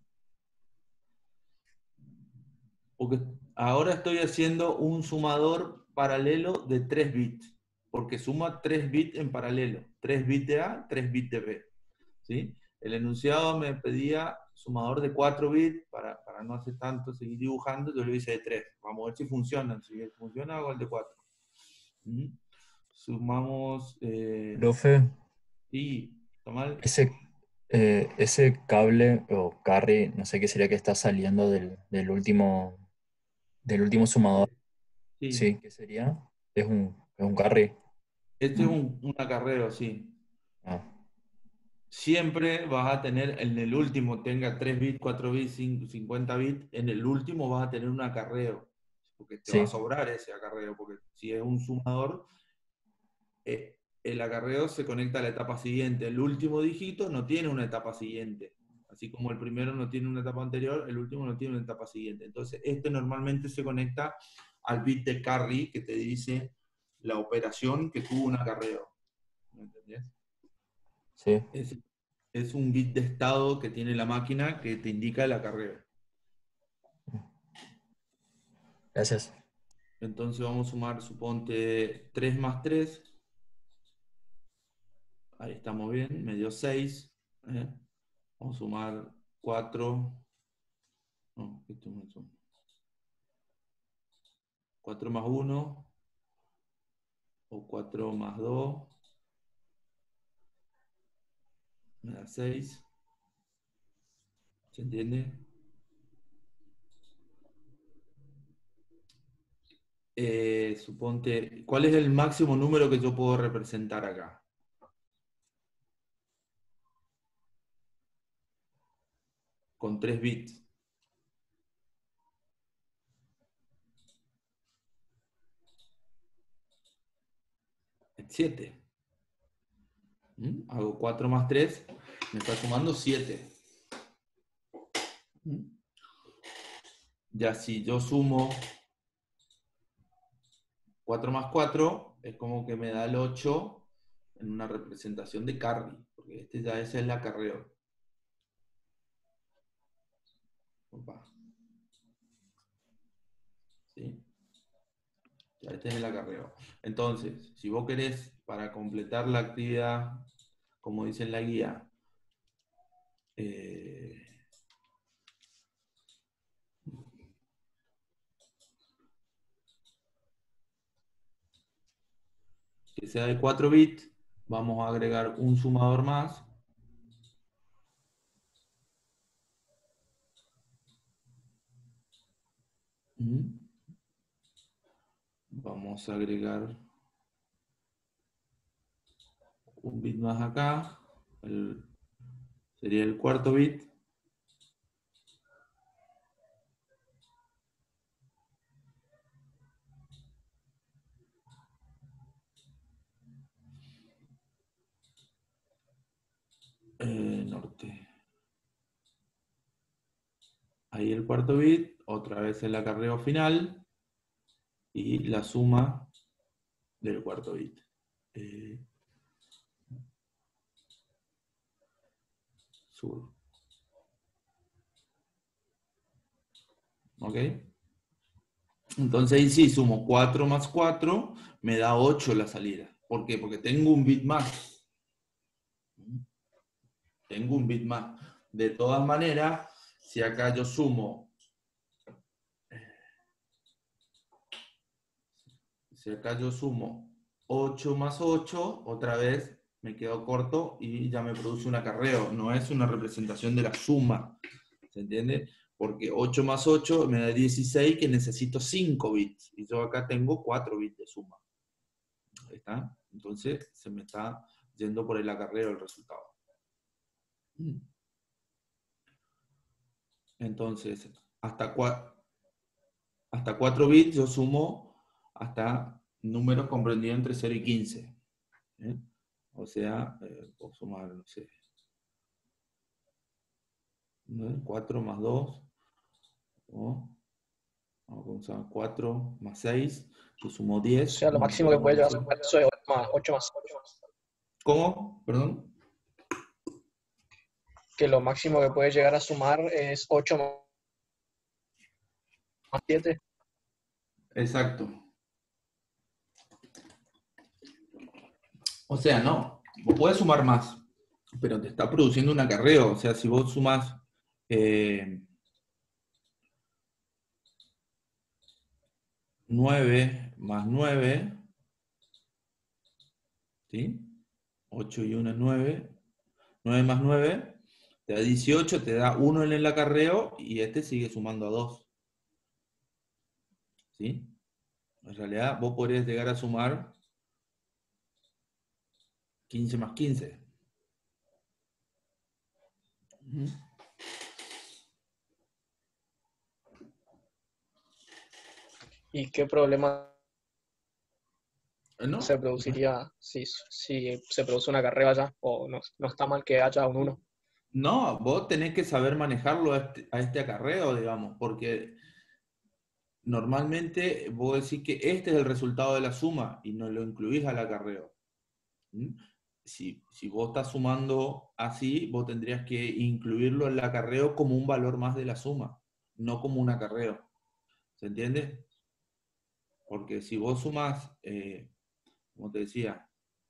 porque ahora estoy haciendo un sumador paralelo de tres bits, porque suma tres bits en paralelo, tres bits de A, tres bits de B. ¿Sí? El enunciado me pedía sumador de cuatro bits, para, para no hacer tanto, seguir dibujando, yo lo hice de tres. Vamos a ver si funciona, si funciona hago el de cuatro. ¿Mm? Sumamos, eh, Profe, y, ¿está mal? ese, eh, ese cable o carry, no sé qué sería que está saliendo del, del último, del último sumador, Sí. sí, ¿qué sería? Es un, es un carry. Este es un, un acarreo, sí. Ah, Siempre vas a tener, en el último tenga tres bits, cuatro bits, cincuenta bits, en el último vas a tener un acarreo, porque te va a sí, sobrar ese acarreo, porque si es un sumador, eh, el acarreo se conecta a la etapa siguiente. El último dígito no tiene una etapa siguiente. Así como el primero no tiene una etapa anterior, el último no tiene una etapa siguiente. Entonces, este normalmente se conecta al bit de carry que te dice la operación que tuvo un acarreo. ¿Me entendés? sí, Es, es un bit de estado que tiene la máquina que te indica el acarreo. gracias. Entonces vamos a sumar, suponte, tres más tres. Ahí estamos bien, me dio seis. ¿eh? Vamos a sumar cuatro. No, esto no son. cuatro más uno. O cuatro más dos. Me da seis. ¿Se entiende? Eh, suponte, ¿cuál es el máximo número que yo puedo representar acá? Con tres bits. siete. ¿Mm? Hago cuatro más tres, me está sumando siete. ¿Mm? Ya si yo sumo cuatro más cuatro, es como que me da el ocho en una representación de carry, porque este ya es el acarreo. Opa. ¿Sí? Ya este es el acarreo. Entonces, si vos querés, para completar la actividad, como dice en la guía, eh, que sea de cuatro bits, vamos a agregar un sumador más. ¿Mm? Vamos a agregar un bit más acá, el, sería el cuarto bit. Eh, norte. Ahí el cuarto bit, otra vez el acarreo final y la suma del cuarto bit. Eh, sur. ¿Ok? Entonces ahí sí, sumo cuatro más cuatro, me da ocho la salida. ¿Por qué? Porque tengo un bit más. Tengo un bit más. De todas maneras, si acá yo sumo, si acá yo sumo ocho más ocho, otra vez me quedo corto y ya me produce un acarreo. No es una representación de la suma. ¿Se entiende? Porque ocho más ocho me da dieciséis, que necesito cinco bits. Y yo acá tengo cuatro bits de suma. Ahí está. Entonces se me está yendo por el acarreo el resultado. Entonces, hasta, cua hasta cuatro bits yo sumo hasta números comprendidos entre cero y quince. ¿Eh? O sea, eh, puedo sumar, no sé, cuatro más dos, ¿no? Vamos a cuatro más seis, yo sumo diez. O sea, lo máximo que puede llegar a sumar eso es ocho más ocho. ¿Cómo? Perdón. Que lo máximo que puede llegar a sumar es ocho más siete. Exacto. O sea, no, vos podés sumar más, pero te está produciendo un acarreo. O sea, si vos sumás eh, nueve más nueve, ¿sí? ocho y uno es nueve. nueve más nueve te da dieciocho, te da uno en el acarreo y este sigue sumando a dos. ¿Sí? En realidad vos podrías llegar a sumar quince más quince. Uh-huh. ¿Y qué problema ¿No? se produciría si, si se produce un acarreo allá? ¿O no, no está mal que haya un uno? No, vos tenés que saber manejarlo a este, a este acarreo, digamos, porque normalmente vos decís que este es el resultado de la suma y no lo incluís al acarreo. ¿Mm? Si, si vos estás sumando así, vos tendrías que incluirlo en el acarreo como un valor más de la suma, no como un acarreo. ¿Se entiende? Porque si vos sumás, eh, como te decía,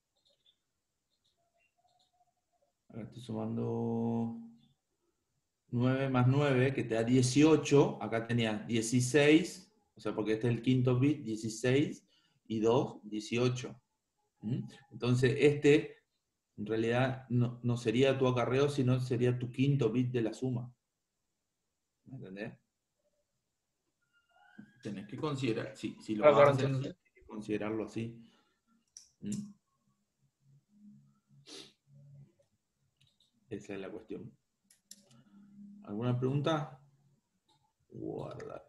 acá estoy sumando nueve más nueve, que te da dieciocho, acá tenías dieciséis, o sea, porque este es el quinto bit, dieciséis, y dos, dieciocho. ¿Mm? Entonces, este, en realidad, no, no sería tu acarreo, sino sería tu quinto bit de la suma. ¿Me entendés? Tenés que considerar, si, si lo Claro, vas a claro, hacer, entiendo. tenés que considerarlo así. ¿Mm? Esa es la cuestión. ¿Alguna pregunta? Guarda.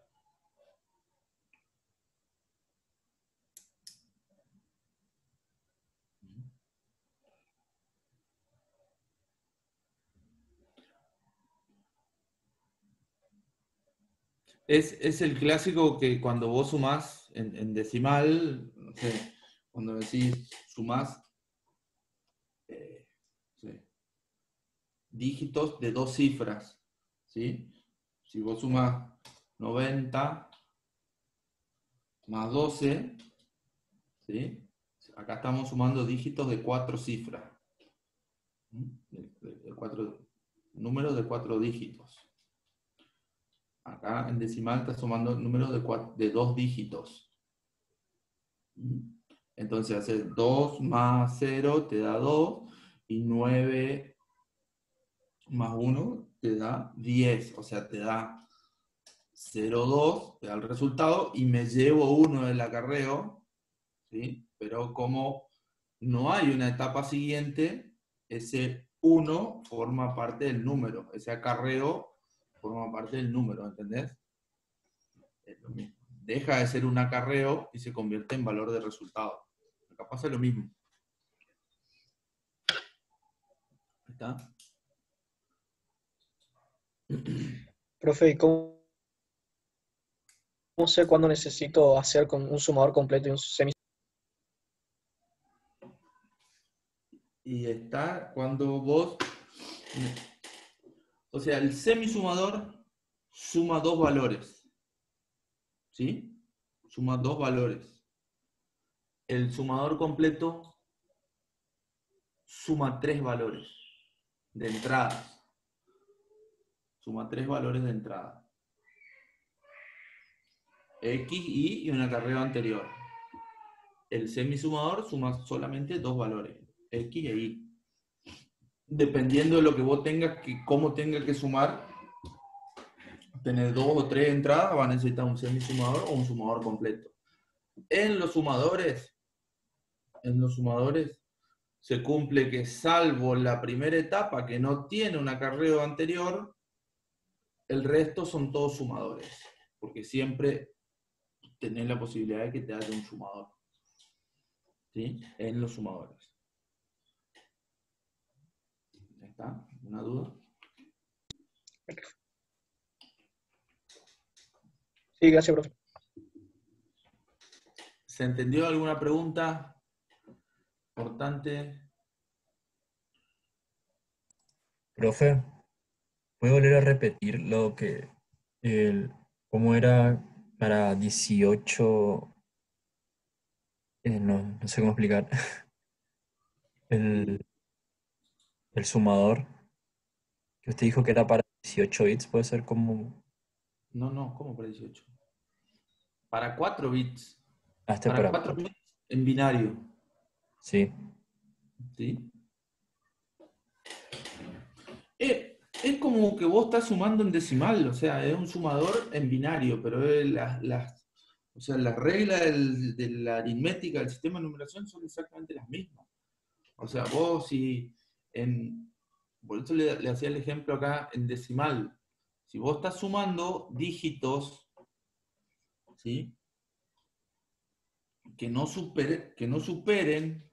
Es, es el clásico que cuando vos sumás en, en decimal, no sé, cuando decís sumás eh, no sé, dígitos de dos cifras, ¿sí? Si vos sumás noventa más doce, ¿sí? Acá estamos sumando dígitos de cuatro cifras, de, de, de cuatro, números de cuatro dígitos. Acá en decimal está sumando números de, cuatro, de dos dígitos. Entonces hace dos más cero te da dos, y nueve más uno te da diez. O sea, te da cero, dos, te da el resultado, y me llevo uno del acarreo, ¿sí? Pero como no hay una etapa siguiente, ese uno forma parte del número. Ese acarreo forma parte del número, ¿entendés? Es lo mismo. Deja de ser un acarreo y se convierte en valor de resultado. Acá pasa lo mismo. ¿Está? Profe, ¿y cómo, cómo sé cuándo necesito hacer con un sumador completo y un semi? Y está cuando vos... O sea, el semisumador suma dos valores. ¿Sí? suma dos valores. El sumador completo suma tres valores de entrada. Suma tres valores de entrada. X, Y y un acarreo anterior. El semisumador suma solamente dos valores, X e Y. Dependiendo de lo que vos tengas, que, cómo tengas que sumar, tener dos o tres entradas, va a necesitar un semisumador o un sumador completo. En los sumadores, en los sumadores, se cumple que salvo la primera etapa que no tiene un acarreo anterior, el resto son todos sumadores, porque siempre tenés la posibilidad de que te haya un sumador, ¿sí? En los sumadores. ¿Ya está? ¿Una duda? Sí, gracias, profe. ¿Se entendió alguna pregunta importante? Profe, ¿puede volver a repetir lo que, el, cómo era para dieciocho? Eh, no, no sé cómo explicar. El, el sumador, que usted dijo que era para dieciocho bits, puede ser como... No, no, ¿cómo para dieciocho? Para cuatro bits. Ah, este Para para cuatro cuatro. bits en binario. Sí. ¿Sí? Eh, es como que vos estás sumando en decimal, o sea, es un sumador en binario, pero es las, las, o sea, las reglas del- de la aritmética del sistema de numeración son exactamente las mismas. O sea, vos si en, por eso le, le hacía el ejemplo acá en decimal, si vos estás sumando dígitos, ¿sí? que, no supere- que no superen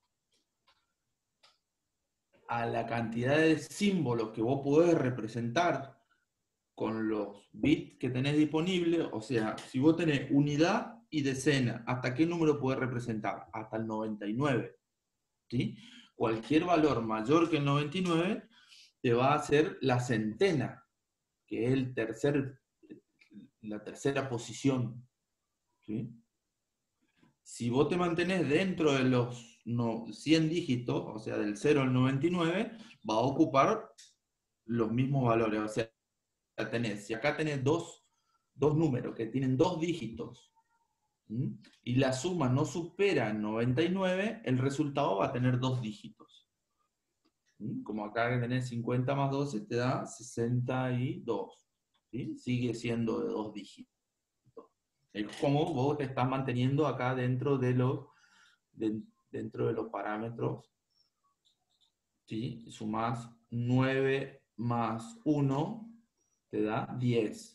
a la cantidad de símbolos que vos podés representar con los bits que tenés disponibles, o sea, si vos tenés unidad y decena, ¿hasta qué número podés representar? Hasta el noventa y nueve. ¿Sí? Cualquier valor mayor que el noventa y nueve te va a hacer la centena, que es el tercer, la tercera posición. ¿Sí? Si vos te mantenés dentro de los no, cien dígitos, o sea, del cero al noventa y nueve, va a ocupar los mismos valores. O sea, tenés, si acá tenés dos, dos números que tienen dos dígitos, ¿sí? Y la suma no supera noventa y nueve, el resultado va a tener dos dígitos. ¿Sí? Como acá que tenés cincuenta más doce te da sesenta y dos. ¿Sí? Sigue siendo de dos dígitos. Es como vos te estás manteniendo acá dentro de los, de, dentro de los parámetros. ¿Sí? Sumás nueve más uno te da diez.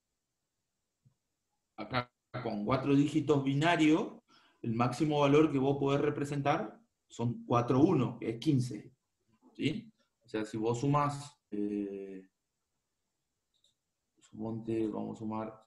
Acá con cuatro dígitos binarios, el máximo valor que vos podés representar son cuatro uno, que es quince. ¿Sí? O sea, si vos sumás, eh, suponte, vamos a sumar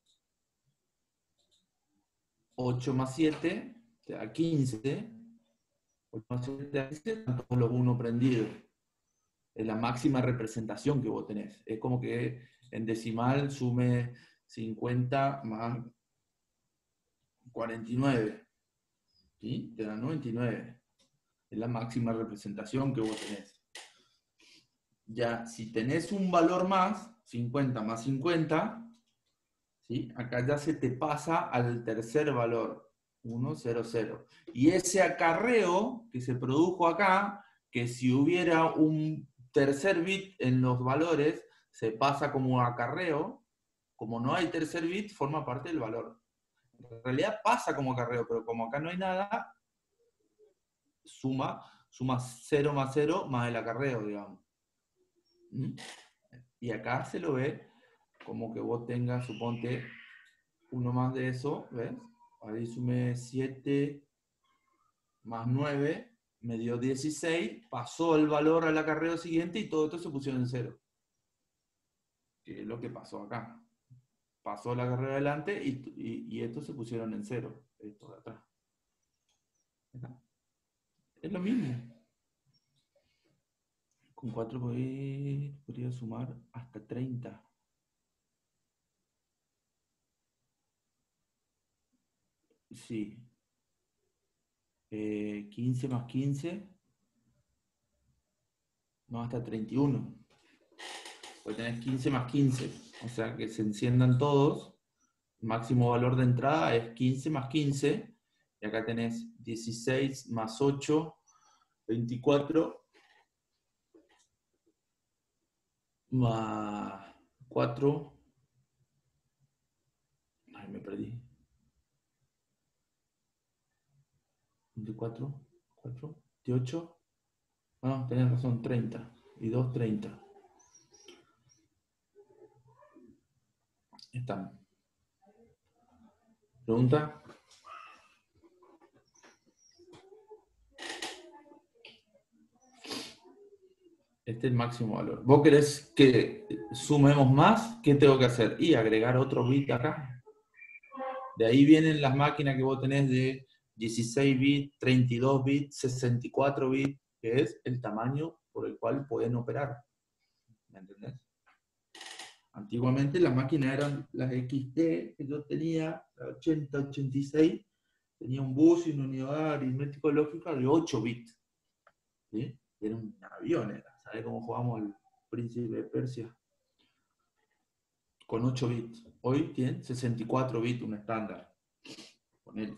ocho más siete, te da quince. ocho más siete te da quince, están todos los uno prendidos. Es la máxima representación que vos tenés. Es como que en decimal sume cincuenta más cuarenta y nueve. ¿Sí? Te da noventa y nueve. Es la máxima representación que vos tenés. Ya, si tenés un valor más, cincuenta más cincuenta, ¿sí? Acá ya se te pasa al tercer valor, uno, cero, cero. Y ese acarreo que se produjo acá, que si hubiera un tercer bit en los valores, se pasa como acarreo. Como no hay tercer bit, forma parte del valor. En realidad pasa como acarreo, pero como acá no hay nada, suma, suma cero más cero más el acarreo, digamos. ¿Mm? Y acá se lo ve como que vos tengas, suponte, uno más de eso, ¿ves? Ahí sumé siete más nueve, me dio dieciséis, pasó el valor al acarreo siguiente y todo esto se pusieron en cero. Que es lo que pasó acá. Pasó el acarreo adelante y, y, y estos se pusieron en cero, esto de atrás. ¿Está? Es lo mismo. Con cuatro podría sumar hasta treinta. sí. Eh, quince más quince, no, hasta treinta y uno. Pues tenés quince más quince, o sea que se enciendan todos. El máximo valor de entrada es quince más quince, y acá tenés dieciséis más ocho, veinticuatro, más cuatro, ay, me perdí. veinticuatro, cuatro, veintiocho, no, tenés razón, treinta, y dos, treinta. Están. ¿Pregunta? Este es el máximo valor. ¿Vos querés que sumemos más? ¿Qué tengo que hacer? Y agregar otro bit acá. De ahí vienen las máquinas que vos tenés de dieciséis bits, treinta y dos bits, sesenta y cuatro bits, que es el tamaño por el cual pueden operar. ¿Me entendés? Antiguamente las máquinas eran las X T que yo tenía, la ochenta, ochenta y seis, tenía un bus y una unidad aritmético lógica de ocho bits. ¿Sí? Era un avión, era. ¿Sabés cómo jugamos el Príncipe de Persia? Con ocho bits. Hoy tienen sesenta y cuatro bits, un estándar. Ponele.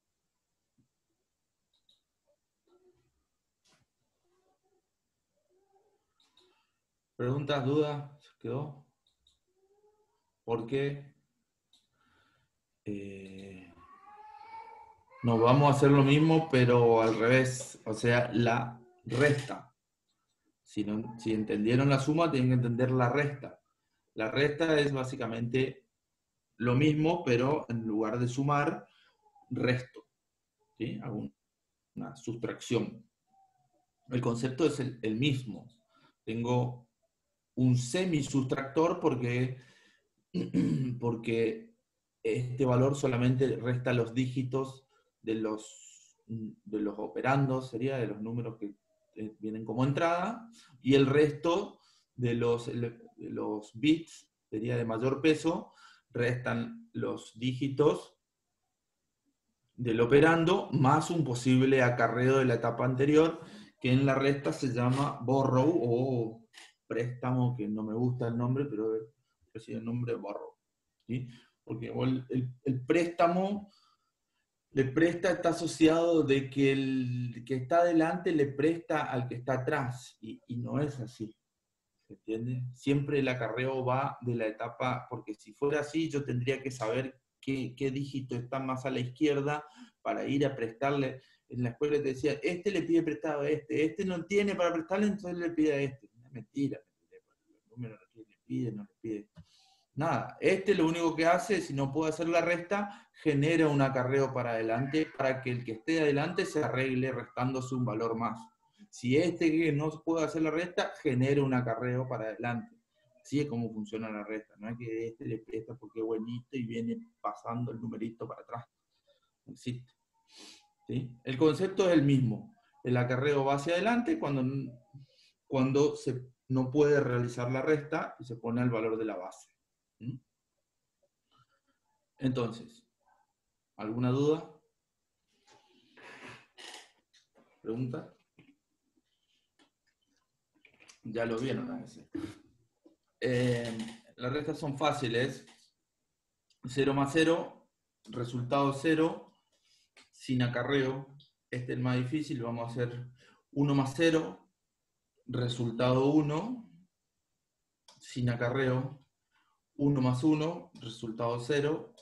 ¿Preguntas, dudas? ¿Se quedó? ¿Por qué? Eh, nos vamos a hacer lo mismo, pero al revés. O sea, la resta. Si, no, si entendieron la suma, tienen que entender la resta. La resta es básicamente lo mismo, pero en lugar de sumar, resto. ¿Sí? Hago una sustracción. El concepto es el, el mismo. Tengo un semisustractor porque, porque este valor solamente resta los dígitos de los, de los operandos, sería de los números que eh, vienen como entrada, y el resto de los, de los bits, sería de mayor peso, restan los dígitos del operando más un posible acarreo de la etapa anterior, que en la resta se llama borrow o préstamo, que no me gusta el nombre, pero es el nombre borrow. ¿Sí? Porque el, el, el préstamo, le presta, está asociado de que el que está adelante le presta al que está atrás, y, y no es así. ¿Se entiende? Siempre el acarreo va de la etapa, porque si fuera así yo tendría que saber qué, qué dígito está más a la izquierda para ir a prestarle. En la escuela te decía, este le pide prestado a este, este no tiene para prestarle, entonces le pide a este. Mentira, el número no le pide, no le pide. Nada, este lo único que hace, si no puede hacer la resta, genera un acarreo para adelante para que el que esté adelante se arregle restándose un valor más. Si este que no puede hacer la resta, genera un acarreo para adelante. Así es como funciona la resta. No es que este le presta porque es buenito y viene pasando el numerito para atrás. No existe. ¿Sí? El concepto es el mismo. El acarreo va hacia adelante cuando, cuando se, no puede realizar la resta y se pone al valor de la base. ¿Mm? Entonces, ¿alguna duda? ¿Pregunta? Ya lo vieron a veces. Eh, las restas son fáciles. cero más cero, resultado cero, sin acarreo. Este es el más difícil, vamos a hacer uno más cero, resultado uno, sin acarreo. uno más uno, resultado cero,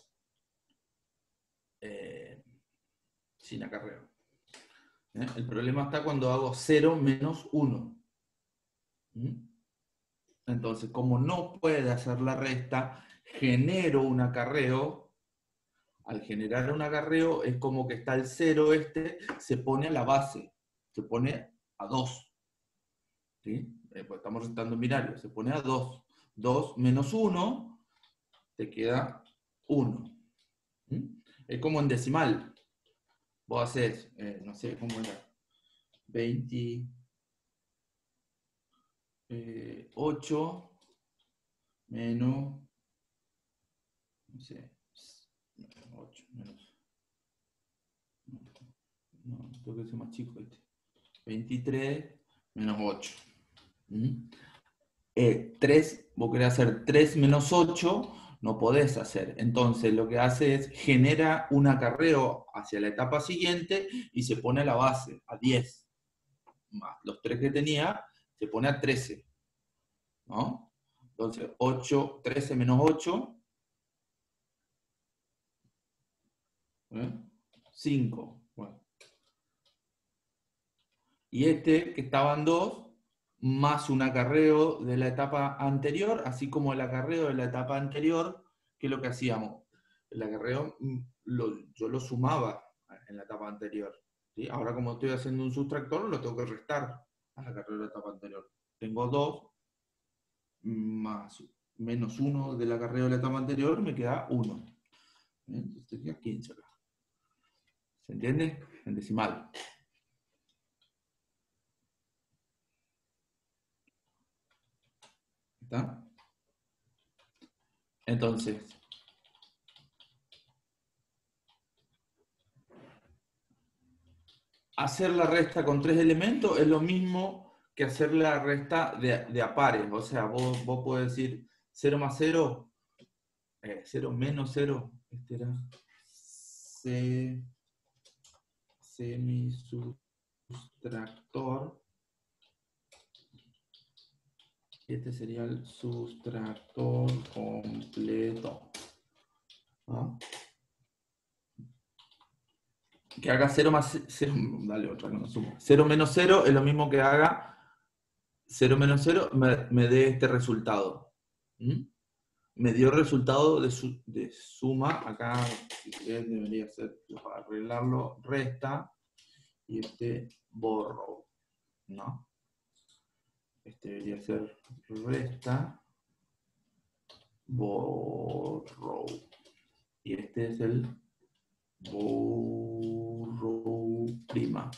eh, sin acarreo. ¿Eh? El problema está cuando hago cero menos uno. ¿Mm? Entonces, como no puede hacer la resta, genero un acarreo. Al generar un acarreo es como que está el cero este, se pone a la base, se pone a dos. ¿Sí? Eh, pues estamos restando en binario, se pone a dos. dos menos uno, te queda uno. ¿Mm? Es como en decimal. Vos haces, eh, no sé cómo era, veintiocho menos, no sé, ocho menos tengo que ser más chico este. veintitrés menos ocho. ¿Mm? Eh, tres, vos querés hacer tres menos ocho, no podés hacer. Entonces lo que hace es genera un acarreo hacia la etapa siguiente y se pone a la base, a diez. Más los tres que tenía, se pone a trece. ¿No? Entonces ocho, trece menos ocho, ¿eh? cinco. Bueno. Y este que estaban dos, más un acarreo de la etapa anterior, así como el acarreo de la etapa anterior, que es lo que hacíamos. El acarreo lo, yo lo sumaba en la etapa anterior. ¿Sí? Ahora como estoy haciendo un sustractor, lo tengo que restar al acarreo de la etapa anterior. Tengo dos, más menos uno del acarreo de la etapa anterior, me queda uno. Entonces tenía quince acá. ¿Se entiende? En decimal. ¿Está? Entonces, hacer la resta con tres elementos es lo mismo que hacer la resta de, de a pares. O sea, vos, vos podés decir cero más cero, eh, cero menos cero, este era C, semisustractor. Este sería el sustractor completo. ¿Ah? Que haga cero más cero, dale otra que no sumo. cero menos cero es lo mismo que haga cero menos cero, me, me dé este resultado. ¿Mm? Me dio resultado de, su, de suma, acá si querés, debería ser, para arreglarlo, resta, y este borrow, ¿no? Este debería ser resta, borrow, y este es el borrow prima.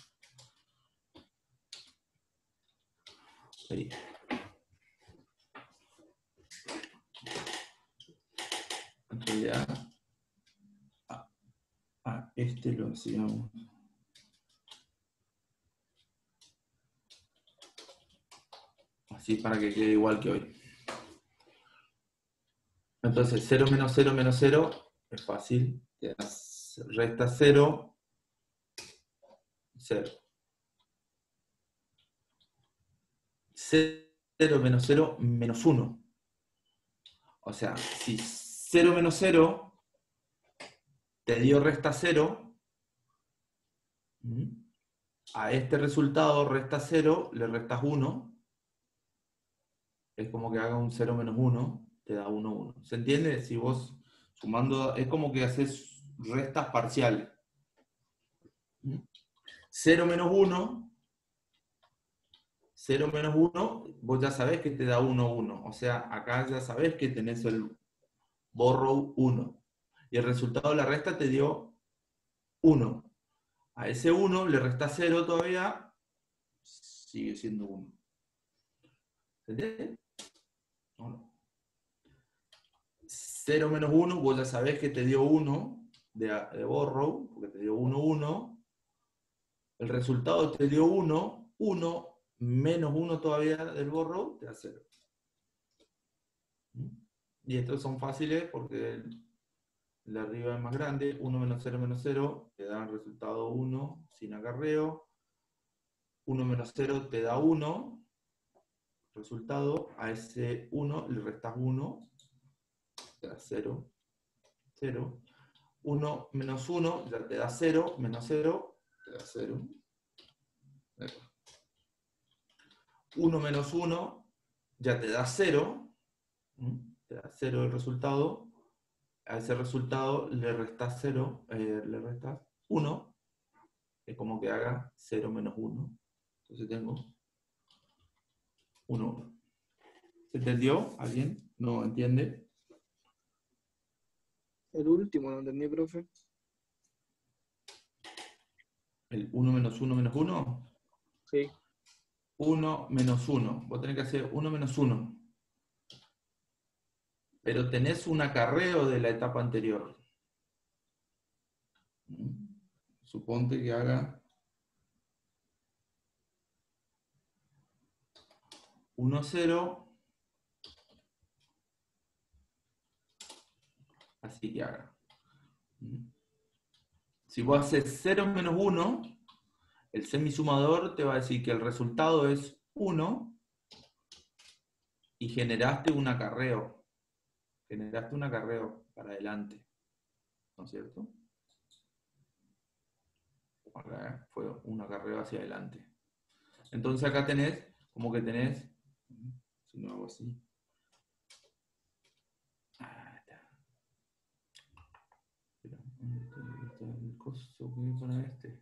Ahí. En realidad, a, a este lo hacíamos. Así para que quede igual que hoy. Entonces, cero menos cero menos cero es fácil. Te das, resta cero, cero. cero menos cero menos uno. O sea, si cero menos cero te dio resta cero, a este resultado resta cero, le restas uno. Es como que haga un cero menos uno, te da uno, uno. ¿Se entiende? Si vos sumando, es como que haces restas parciales. cero menos uno, cero menos uno, vos ya sabés que te da uno, uno. O sea, acá ya sabés que tenés el borrow uno. Y el resultado de la resta te dio uno. A ese uno le resta cero todavía, sigue siendo uno. ¿Se entiende? No. cero menos uno, vos ya sabés que te dio uno de, de borrow, porque te dio uno, uno. El resultado te dio uno, uno menos uno todavía del borrow, te da cero. Y estos son fáciles porque el, el de arriba es más grande. uno menos cero menos cero te da el resultado uno sin acarreo. uno menos cero te da uno. Resultado, a ese uno le restas uno, te da cero. cero. uno menos uno ya te da cero, menos cero te da cero. uno menos uno ya te da cero. Te da cero el resultado. A ese resultado le restas cero, eh, le restas uno. Es como que haga cero menos uno. Entonces tengo uno, uno. ¿Se entendió? ¿Alguien no entiende? El último no entendí, profe. ¿El uno menos uno menos uno? Sí. uno menos uno. Vos tenés que hacer uno menos uno. Pero tenés un acarreo de la etapa anterior. Suponte que haga uno, cero. Así que haga. Si vos haces cero menos uno, el semisumador te va a decir que el resultado es uno y generaste un acarreo. Generaste un acarreo para adelante. ¿No es cierto? Acá fue un acarreo hacia adelante. Entonces acá tenés, como que tenés, si no hago así. Ah, está. Espera, ¿dónde está el coso que es para este?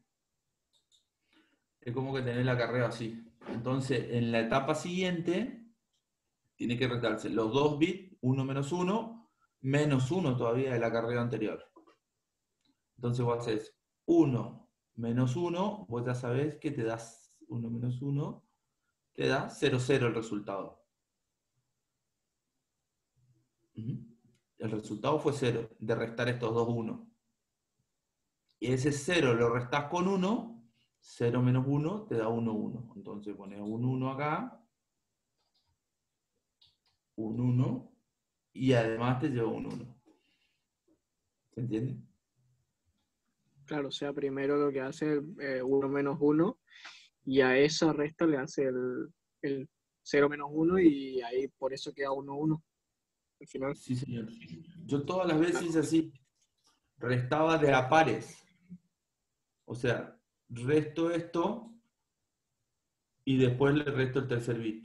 Es como que tenés el acarreo así. Entonces, en la etapa siguiente, tiene que restarse los dos bits, uno menos uno, menos uno todavía del acarreo anterior. Entonces vos haces uno menos uno, vos ya sabés que te das uno menos uno, te da cero, cero el resultado. El resultado fue cero, de restar estos dos uno. Y ese cero lo restás con uno, cero menos uno te da uno, uno. Entonces pones un uno acá, un uno, y además te lleva un uno. ¿Se entiende? Claro, o sea, primero lo que hace el eh, uno menos uno, y a esa resta le hace el, el cero menos uno, y ahí por eso queda uno, uno al final. Sí, señor. Yo todas las veces hice así. Restaba de a pares. O sea, resto esto y después le resto el tercer bit.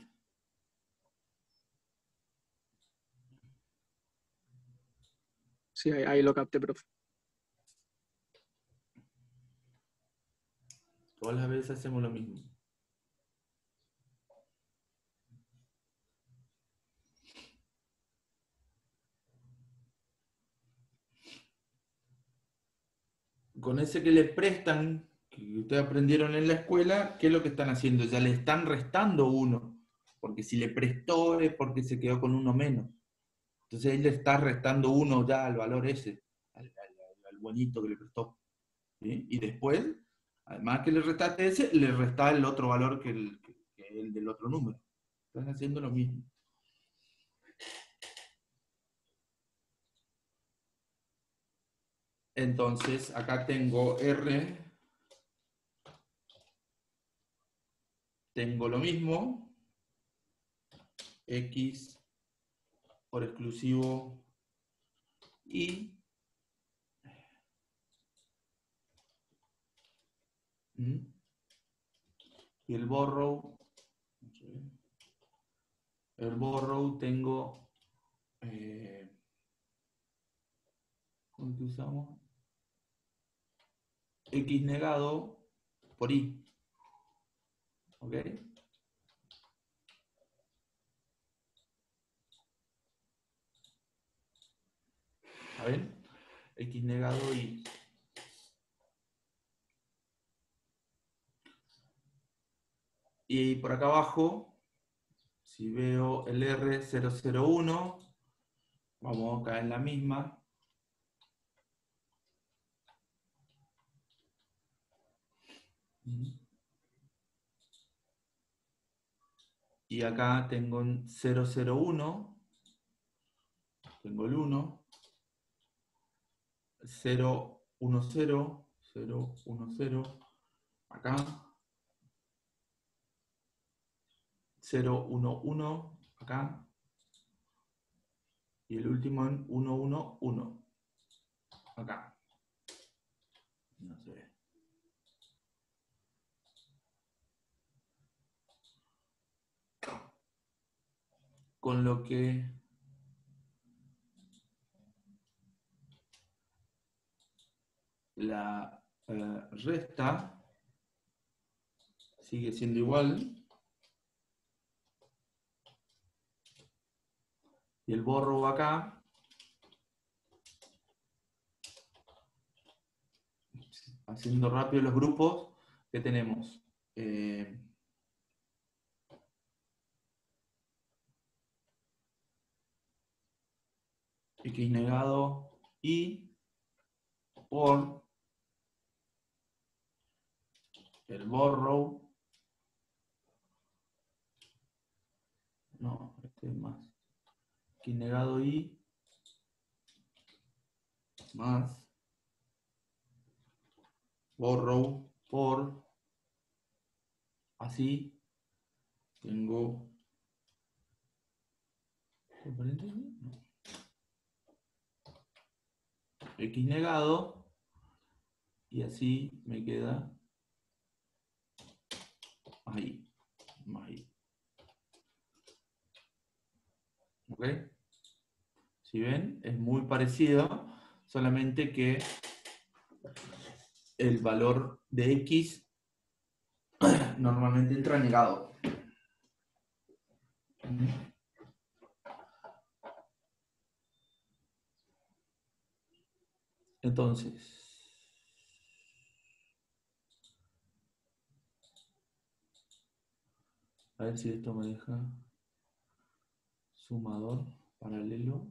Sí, ahí, ahí lo capté, profe. Todas las veces hacemos lo mismo. Con ese que le prestan, que ustedes aprendieron en la escuela, ¿qué es lo que están haciendo? Ya le están restando uno. Porque si le prestó es porque se quedó con uno menos. Entonces él le está restando uno ya al valor ese, al, al, al bonito que le prestó. ¿Sí? Y después, además que le restaste ese, le resta el otro valor que el, que el del otro número. Están haciendo lo mismo. Entonces, acá tengo R, tengo lo mismo, X por exclusivo Y, y el borrow, el borrow tengo, eh, ¿cómo que usamos? X negado por Y. ¿Ok? ¿A ver? X negado Y. Y por acá abajo, si veo el R cero cero uno, vamos acá en la misma. Y acá tengo un cero cero uno, tengo el uno, cero uno cero, cero uno cero, acá, cero uno uno, acá, y el último en uno uno uno, acá. No se ve. Con lo que la eh, resta sigue siendo igual. Y el borro va acá. Haciendo rápido los grupos que tenemos. Eh, X negado Y por el borrow no, este es más. X negado Y más borrow por, así, tengo, no. X negado, y así me queda ahí, más ahí. ¿Ok? Si ven, es muy parecido, solamente que el valor de X normalmente entra negado. Entonces, a ver si esto me deja sumador paralelo.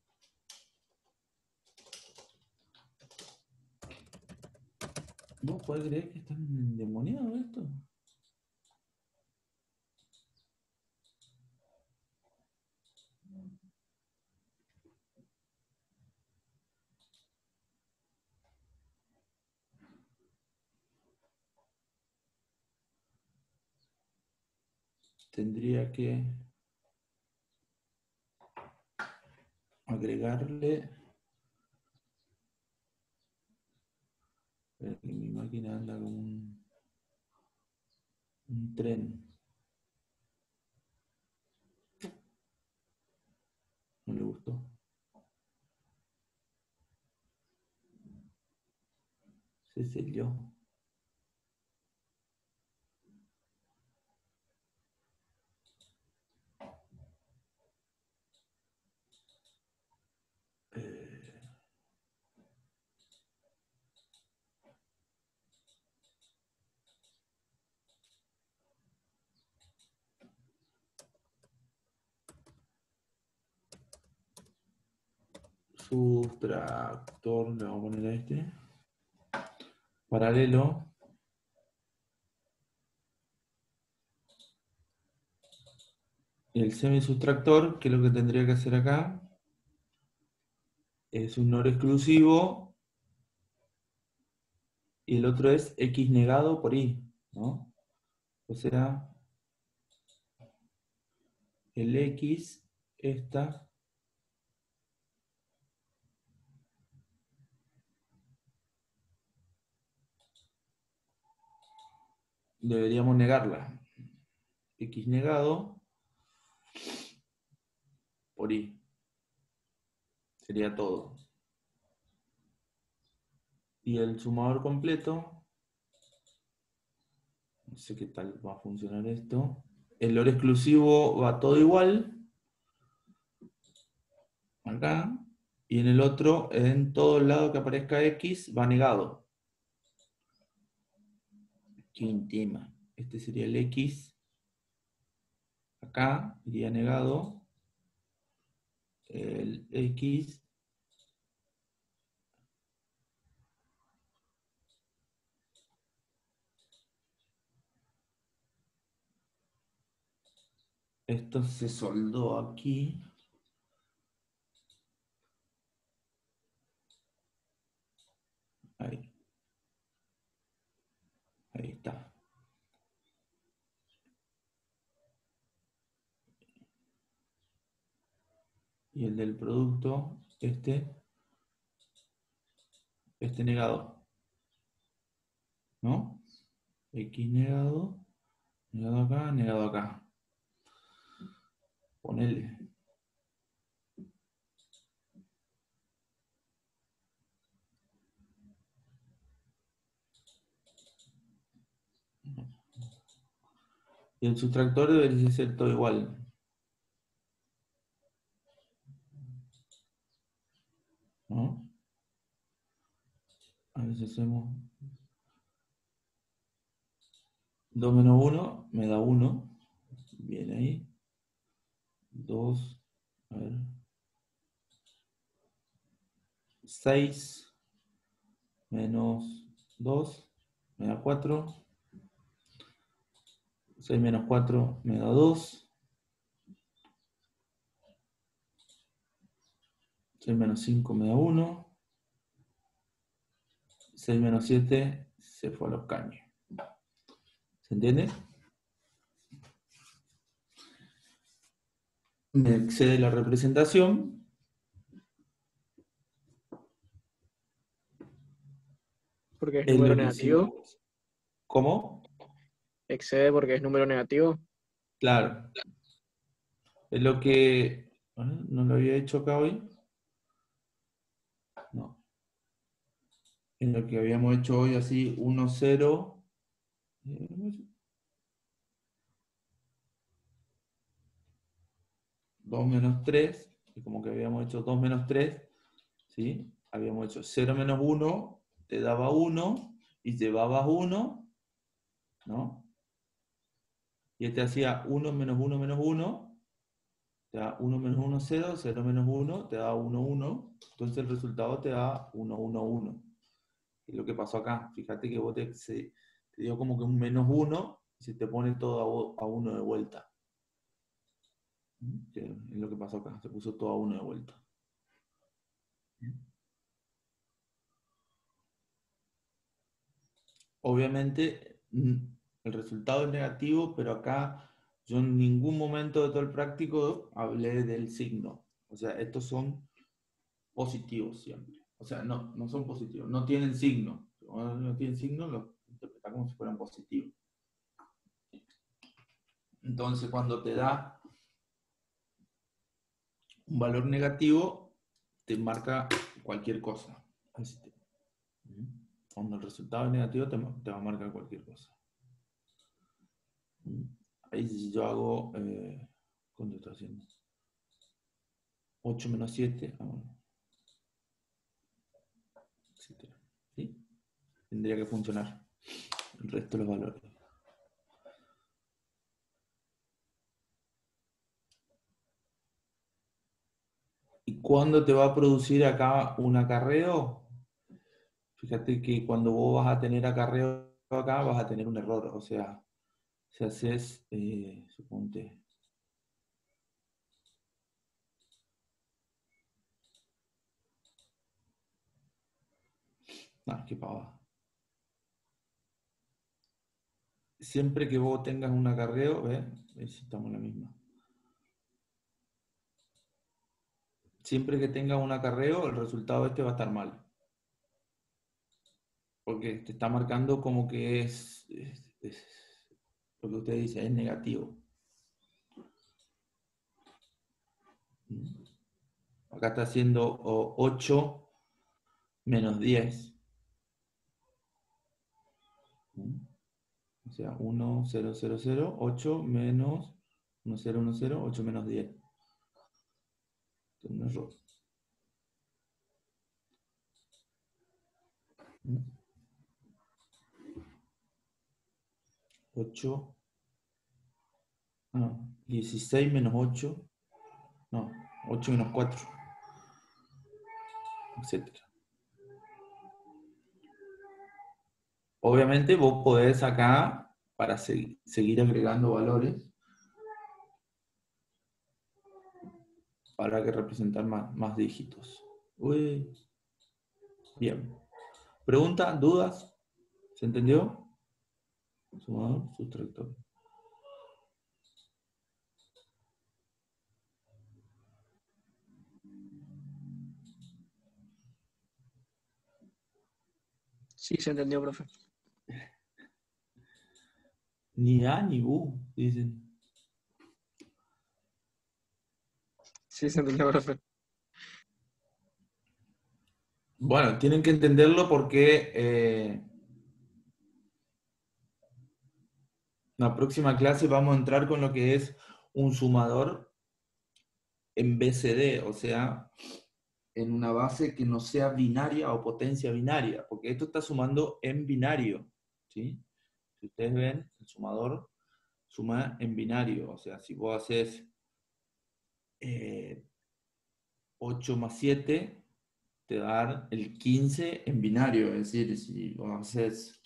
¿Vos podés creer que está endemoniado esto? Tendría que agregarle. Pero que mi máquina anda como un, un tren. No le gustó. Se selló. Eh, Subtractor, le vamos a poner a este. Paralelo. Y el semisubtractor, que es lo que tendría que hacer acá, es un NOR exclusivo y el otro es X negado por Y, ¿no? O sea, el X, esta, deberíamos negarla. X negado por Y. Sería todo. Y el sumador completo, no sé qué tal va a funcionar esto. El OR exclusivo va todo igual. Acá. Y en el otro, en todo el lado que aparezca X, va negado. ¿Quién tema? Este sería el X. Acá iría negado. El X. Esto se soldó aquí. Ahí. Ahí está. Y el del producto, este, este negado. ¿No? X negado, negado acá, negado acá. Ponele. Y el sustractor debería ser todo igual. ¿No? A ver si hacemos dos menos uno, me da uno. Bien ahí. dos, a ver. seis menos dos, me da cuatro. seis menos cuatro me da dos. seis menos cinco me da uno. seis menos siete se fue a los caños. ¿Se entiende? Me excede la representación. Porque es Es número lo que negativo. hicimos. ¿Cómo? Excede porque es número negativo. Claro. Es lo que... Bueno, ¿no lo había hecho acá hoy? No. Es lo que habíamos hecho hoy así, uno, cero. dos menos tres. Es como que habíamos hecho dos menos tres. ¿Sí? Habíamos hecho cero menos uno, te daba uno, y llevabas uno, ¿no? Y este hacía uno menos uno menos uno, te da uno menos uno, cero, cero menos uno, te da uno, uno, entonces el resultado te da uno, uno, uno. Y lo que pasó acá, fíjate que vos te, se, te dio como que un menos uno, y se te pone todo a uno de vuelta. Que es lo que pasó acá, se puso todo a uno de vuelta. Obviamente el resultado es negativo, pero acá yo en ningún momento de todo el práctico hablé del signo. O sea, estos son positivos siempre. O sea, no, no son positivos, no tienen signo. Cuando no tienen signo, lo interpretas como si fueran positivos. Entonces, cuando te da un valor negativo, te marca cualquier cosa. Cuando el resultado es negativo, te, te va a marcar cualquier cosa. Ahí si yo hago, eh, ¿cuánto estoy haciendo? ocho menos siete, ah, bueno. etcétera. ¿Sí? Tendría que funcionar el resto de los valores. ¿Y cuándo te va a producir acá un acarreo? Fíjate que cuando vos vas a tener acarreo acá, vas a tener un error. O sea, si haces, eh, suponte, no, qué pavada. Siempre que vos tengas un acarreo, ¿ves? Estamos en la misma. Siempre que tengas un acarreo, el resultado este va a estar mal. Porque te está marcando como que es, es, es lo que usted dice, es negativo. Acá está haciendo ocho menos diez. O sea, uno, cero, cero, cero, ocho menos uno, cero, uno, cero, ocho menos diez. Un error. ocho. Ah, dieciséis menos ocho. No, ocho menos cuatro. Etcétera. Obviamente vos podés acá, para seguir, seguir agregando valores, para que representar más, más dígitos. Uy. Bien. ¿Pregunta? ¿Dudas? ¿Se entendió? Sumador, sustractor. Sí, se entendió, profe. Ni A ni U, dicen. Sí, se entendió, profe. Bueno, tienen que entenderlo porque eh, la próxima clase vamos a entrar con lo que es un sumador en B C D, o sea, en una base que no sea binaria o potencia binaria, porque esto está sumando en binario, ¿sí? Si ustedes ven, el sumador suma en binario, o sea, si vos haces eh, ocho más siete, te va a dar el quince en binario, es decir, si vos haces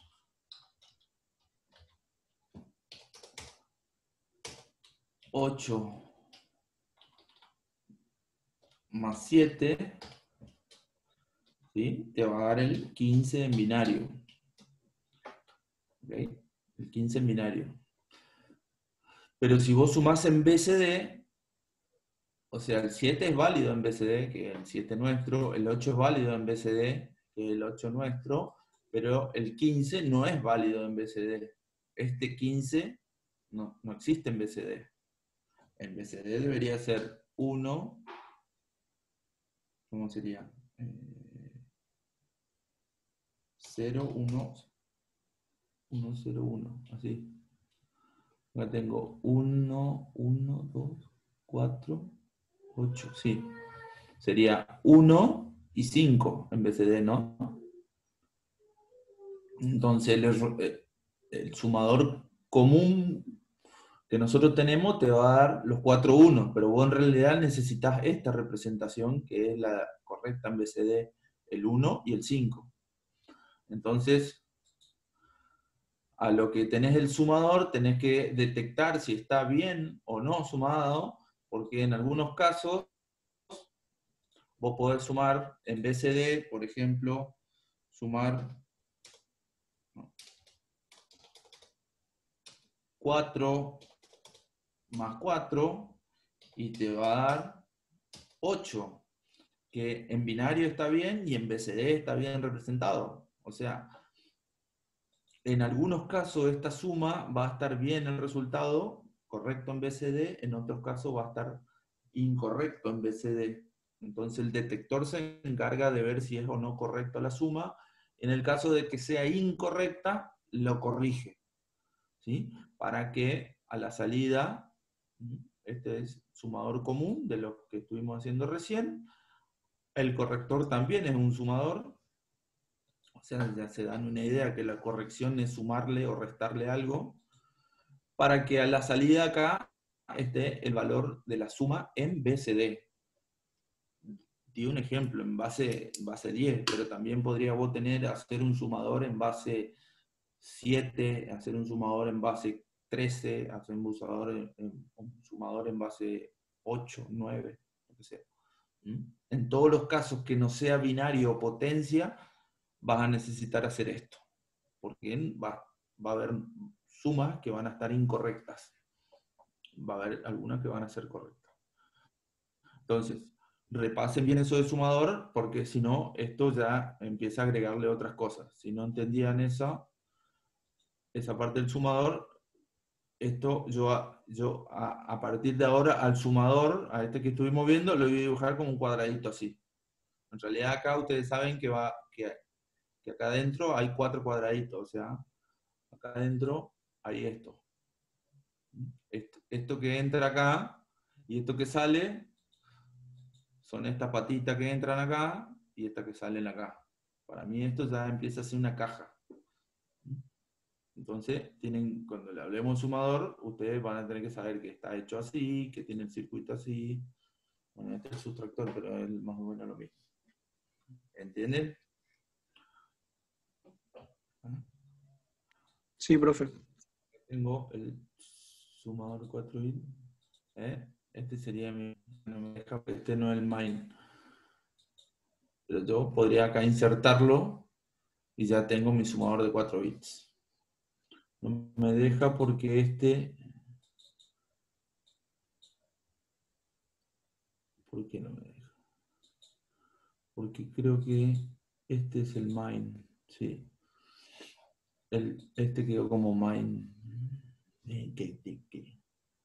ocho más siete, ¿sí? Te va a dar el quince en binario. ¿Okay? El quince en binario. Pero si vos sumás en B C D, o sea, el siete es válido en B C D, que es el siete nuestro, el ocho es válido en B C D, que es el ocho nuestro, pero el quince no es válido en B C D. Este quince no, no existe en B C D. En B C D debería ser uno, ¿cómo sería? Eh, cero, uno, uno, cero, uno, así. Acá tengo uno, uno, dos, cuatro, ocho, sí. Sería uno y cinco en B C D, ¿no? Entonces el, erro- el sumador común que nosotros tenemos te va a dar los cuatro unos, pero vos en realidad necesitas esta representación que es la correcta en B C D, el uno y el cinco. Entonces, a lo que tenés el sumador, tenés que detectar si está bien o no sumado, porque en algunos casos vos podés sumar en B C D, por ejemplo, sumar cuatro más cuatro y te va a dar ocho, que en binario está bien y en B C D está bien representado. O sea, en algunos casos esta suma va a estar bien el resultado, correcto en B C D, en otros casos va a estar incorrecto en B C D. Entonces el detector se encarga de ver si es o no correcta la suma. En el caso de que sea incorrecta, lo corrige, ¿sí? Para que a la salida, este es sumador común de lo que estuvimos haciendo recién, el corrector también es un sumador, o sea, ya se dan una idea que la corrección es sumarle o restarle algo, para que a la salida acá esté el valor de la suma en B C D. Di un ejemplo, en base, base diez, pero también podría vos tener, hacer un sumador en base siete, hacer un sumador en base trece, hacer un sumador en, un sumador en base ocho, nueve, lo que sea. ¿Mm? En todos los casos que no sea binario o potencia, vas a necesitar hacer esto, porque va, va a haber sumas que van a estar incorrectas. Va a haber algunas que van a ser correctas. Entonces, repasen bien eso de sumador, porque si no, esto ya empieza a agregarle otras cosas. Si no entendían esa, esa parte del sumador, esto yo, yo a, a partir de ahora al sumador, a este que estuvimos viendo, lo voy a dibujar como un cuadradito así. En realidad acá ustedes saben que, va, que, que acá adentro hay cuatro cuadraditos, o sea, acá adentro hay esto. esto. Esto que entra acá y esto que sale son estas patitas que entran acá y estas que salen acá. Para mí esto ya empieza a ser una caja. Entonces, tienen, cuando le hablemos sumador, ustedes van a tener que saber que está hecho así, que tiene el circuito así. Bueno, este es el sustractor, pero es más o menos lo mismo. ¿Entienden? Sí, profe. Tengo el sumador cuatro bits. ¿Eh? Este sería mi... No me deja, este no es el main. Pero yo podría acá insertarlo y ya tengo mi sumador de cuatro bits. No me deja porque este... ¿Por qué no me deja? Porque creo que este es el main. Sí. El, este quedó como main. Eh, ¿qué, qué, qué?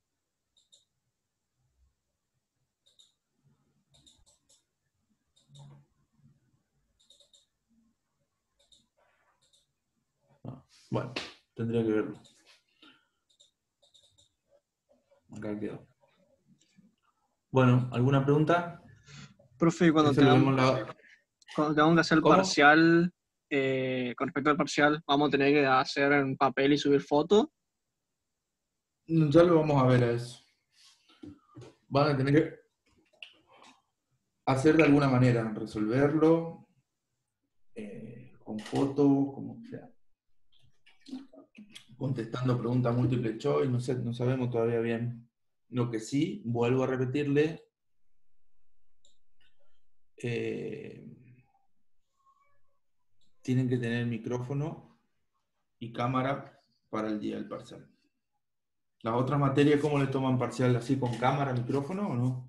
Ah, bueno, tendría que verlo. Acá quedó. Bueno, ¿alguna pregunta? Profe, cuando Eso lo vemos tengamos, la... cuando tengamos que hacer el ¿Cómo? parcial, eh, con respecto al parcial, vamos a tener que hacer en papel y subir fotos. Ya lo vamos a ver a eso. Van a tener que hacer de alguna manera, resolverlo eh, con fotos, como sea. Contestando preguntas múltiples choice, no sé, no sabemos todavía bien. Lo que sí, vuelvo a repetirle, eh, tienen que tener micrófono y cámara para el día del parcial. ¿Las otras materias cómo le toman parcial? ¿Así con cámara, micrófono o no?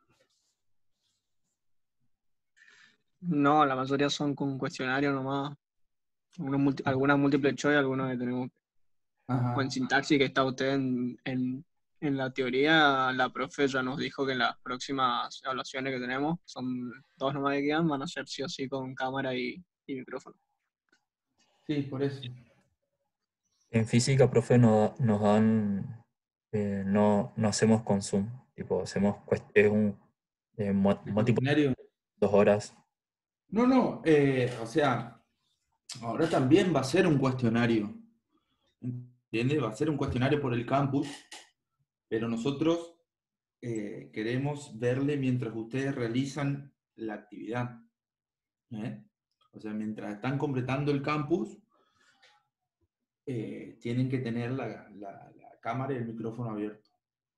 No, la mayoría son con cuestionario nomás. Algunos multi- algunas múltiples choice, algunos que tenemos. O en Ajá. sintaxis que está usted en, en, en la teoría, la profe ya nos dijo que las próximas evaluaciones que tenemos, son dos nomás que quedan, van a ser sí o sí con cámara y, y micrófono. Sí, por eso. En física, profe, no- nos dan, eh, no, no hacemos con Zoom, tipo, hacemos, cuest- es un eh, mo- ¿El múltiplo cuestionario? dos horas. No, no, eh, o sea, ahora también va a ser un cuestionario. ¿Entiendes? Va a ser un cuestionario por el campus, pero nosotros eh, queremos verle mientras ustedes realizan la actividad. ¿eh? O sea, mientras están completando el campus, eh, tienen que tener la, la- la cámara y el micrófono abierto.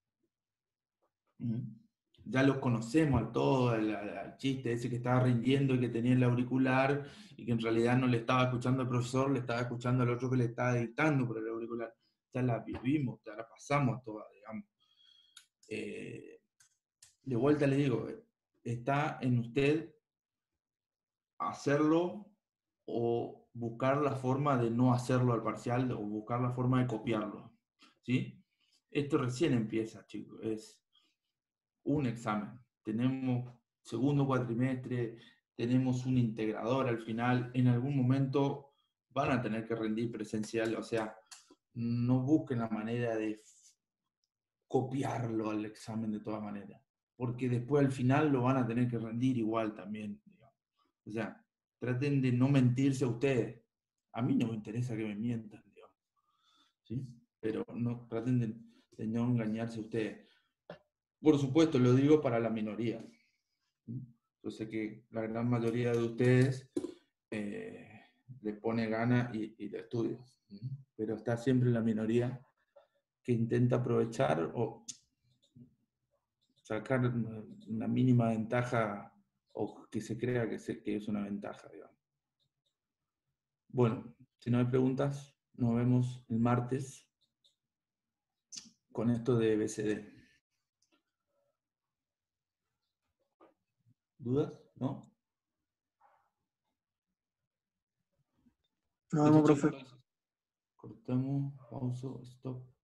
¿Mm? Ya los conocemos a todos, al, al- al chiste ese que estaba rindiendo y que tenía el auricular y que en realidad no le estaba escuchando al profesor, le estaba escuchando al otro que le estaba dictando por el auricular. Ya la vivimos, ya la pasamos toda, digamos. Eh, de vuelta le digo, está en usted hacerlo o buscar la forma de no hacerlo al parcial o buscar la forma de copiarlo. ¿Sí? Esto recién empieza, chicos. Es un examen. Tenemos segundo cuatrimestre, tenemos un integrador al final. En algún momento van a tener que rendir presencial. O sea, no busquen la manera de copiarlo al examen de todas maneras. Porque después al final lo van a tener que rendir igual también. Digamos. O sea, traten de no mentirse a ustedes. A mí no me interesa que me mientan, digamos. ¿Sí? Pero no, traten de, de no engañarse a ustedes. Por supuesto, lo digo para la minoría. Yo sé que la gran mayoría de ustedes eh, le pone gana y, y le estudia. Pero está siempre la minoría que intenta aprovechar o sacar una, una mínima ventaja o que se crea que, se, que es una ventaja, digamos. Bueno, si no hay preguntas, nos vemos el martes con esto de B C D. ¿Dudas? ¿No? Nos Listo, vemos, profe. chicos. Cortamos, pausa, stop.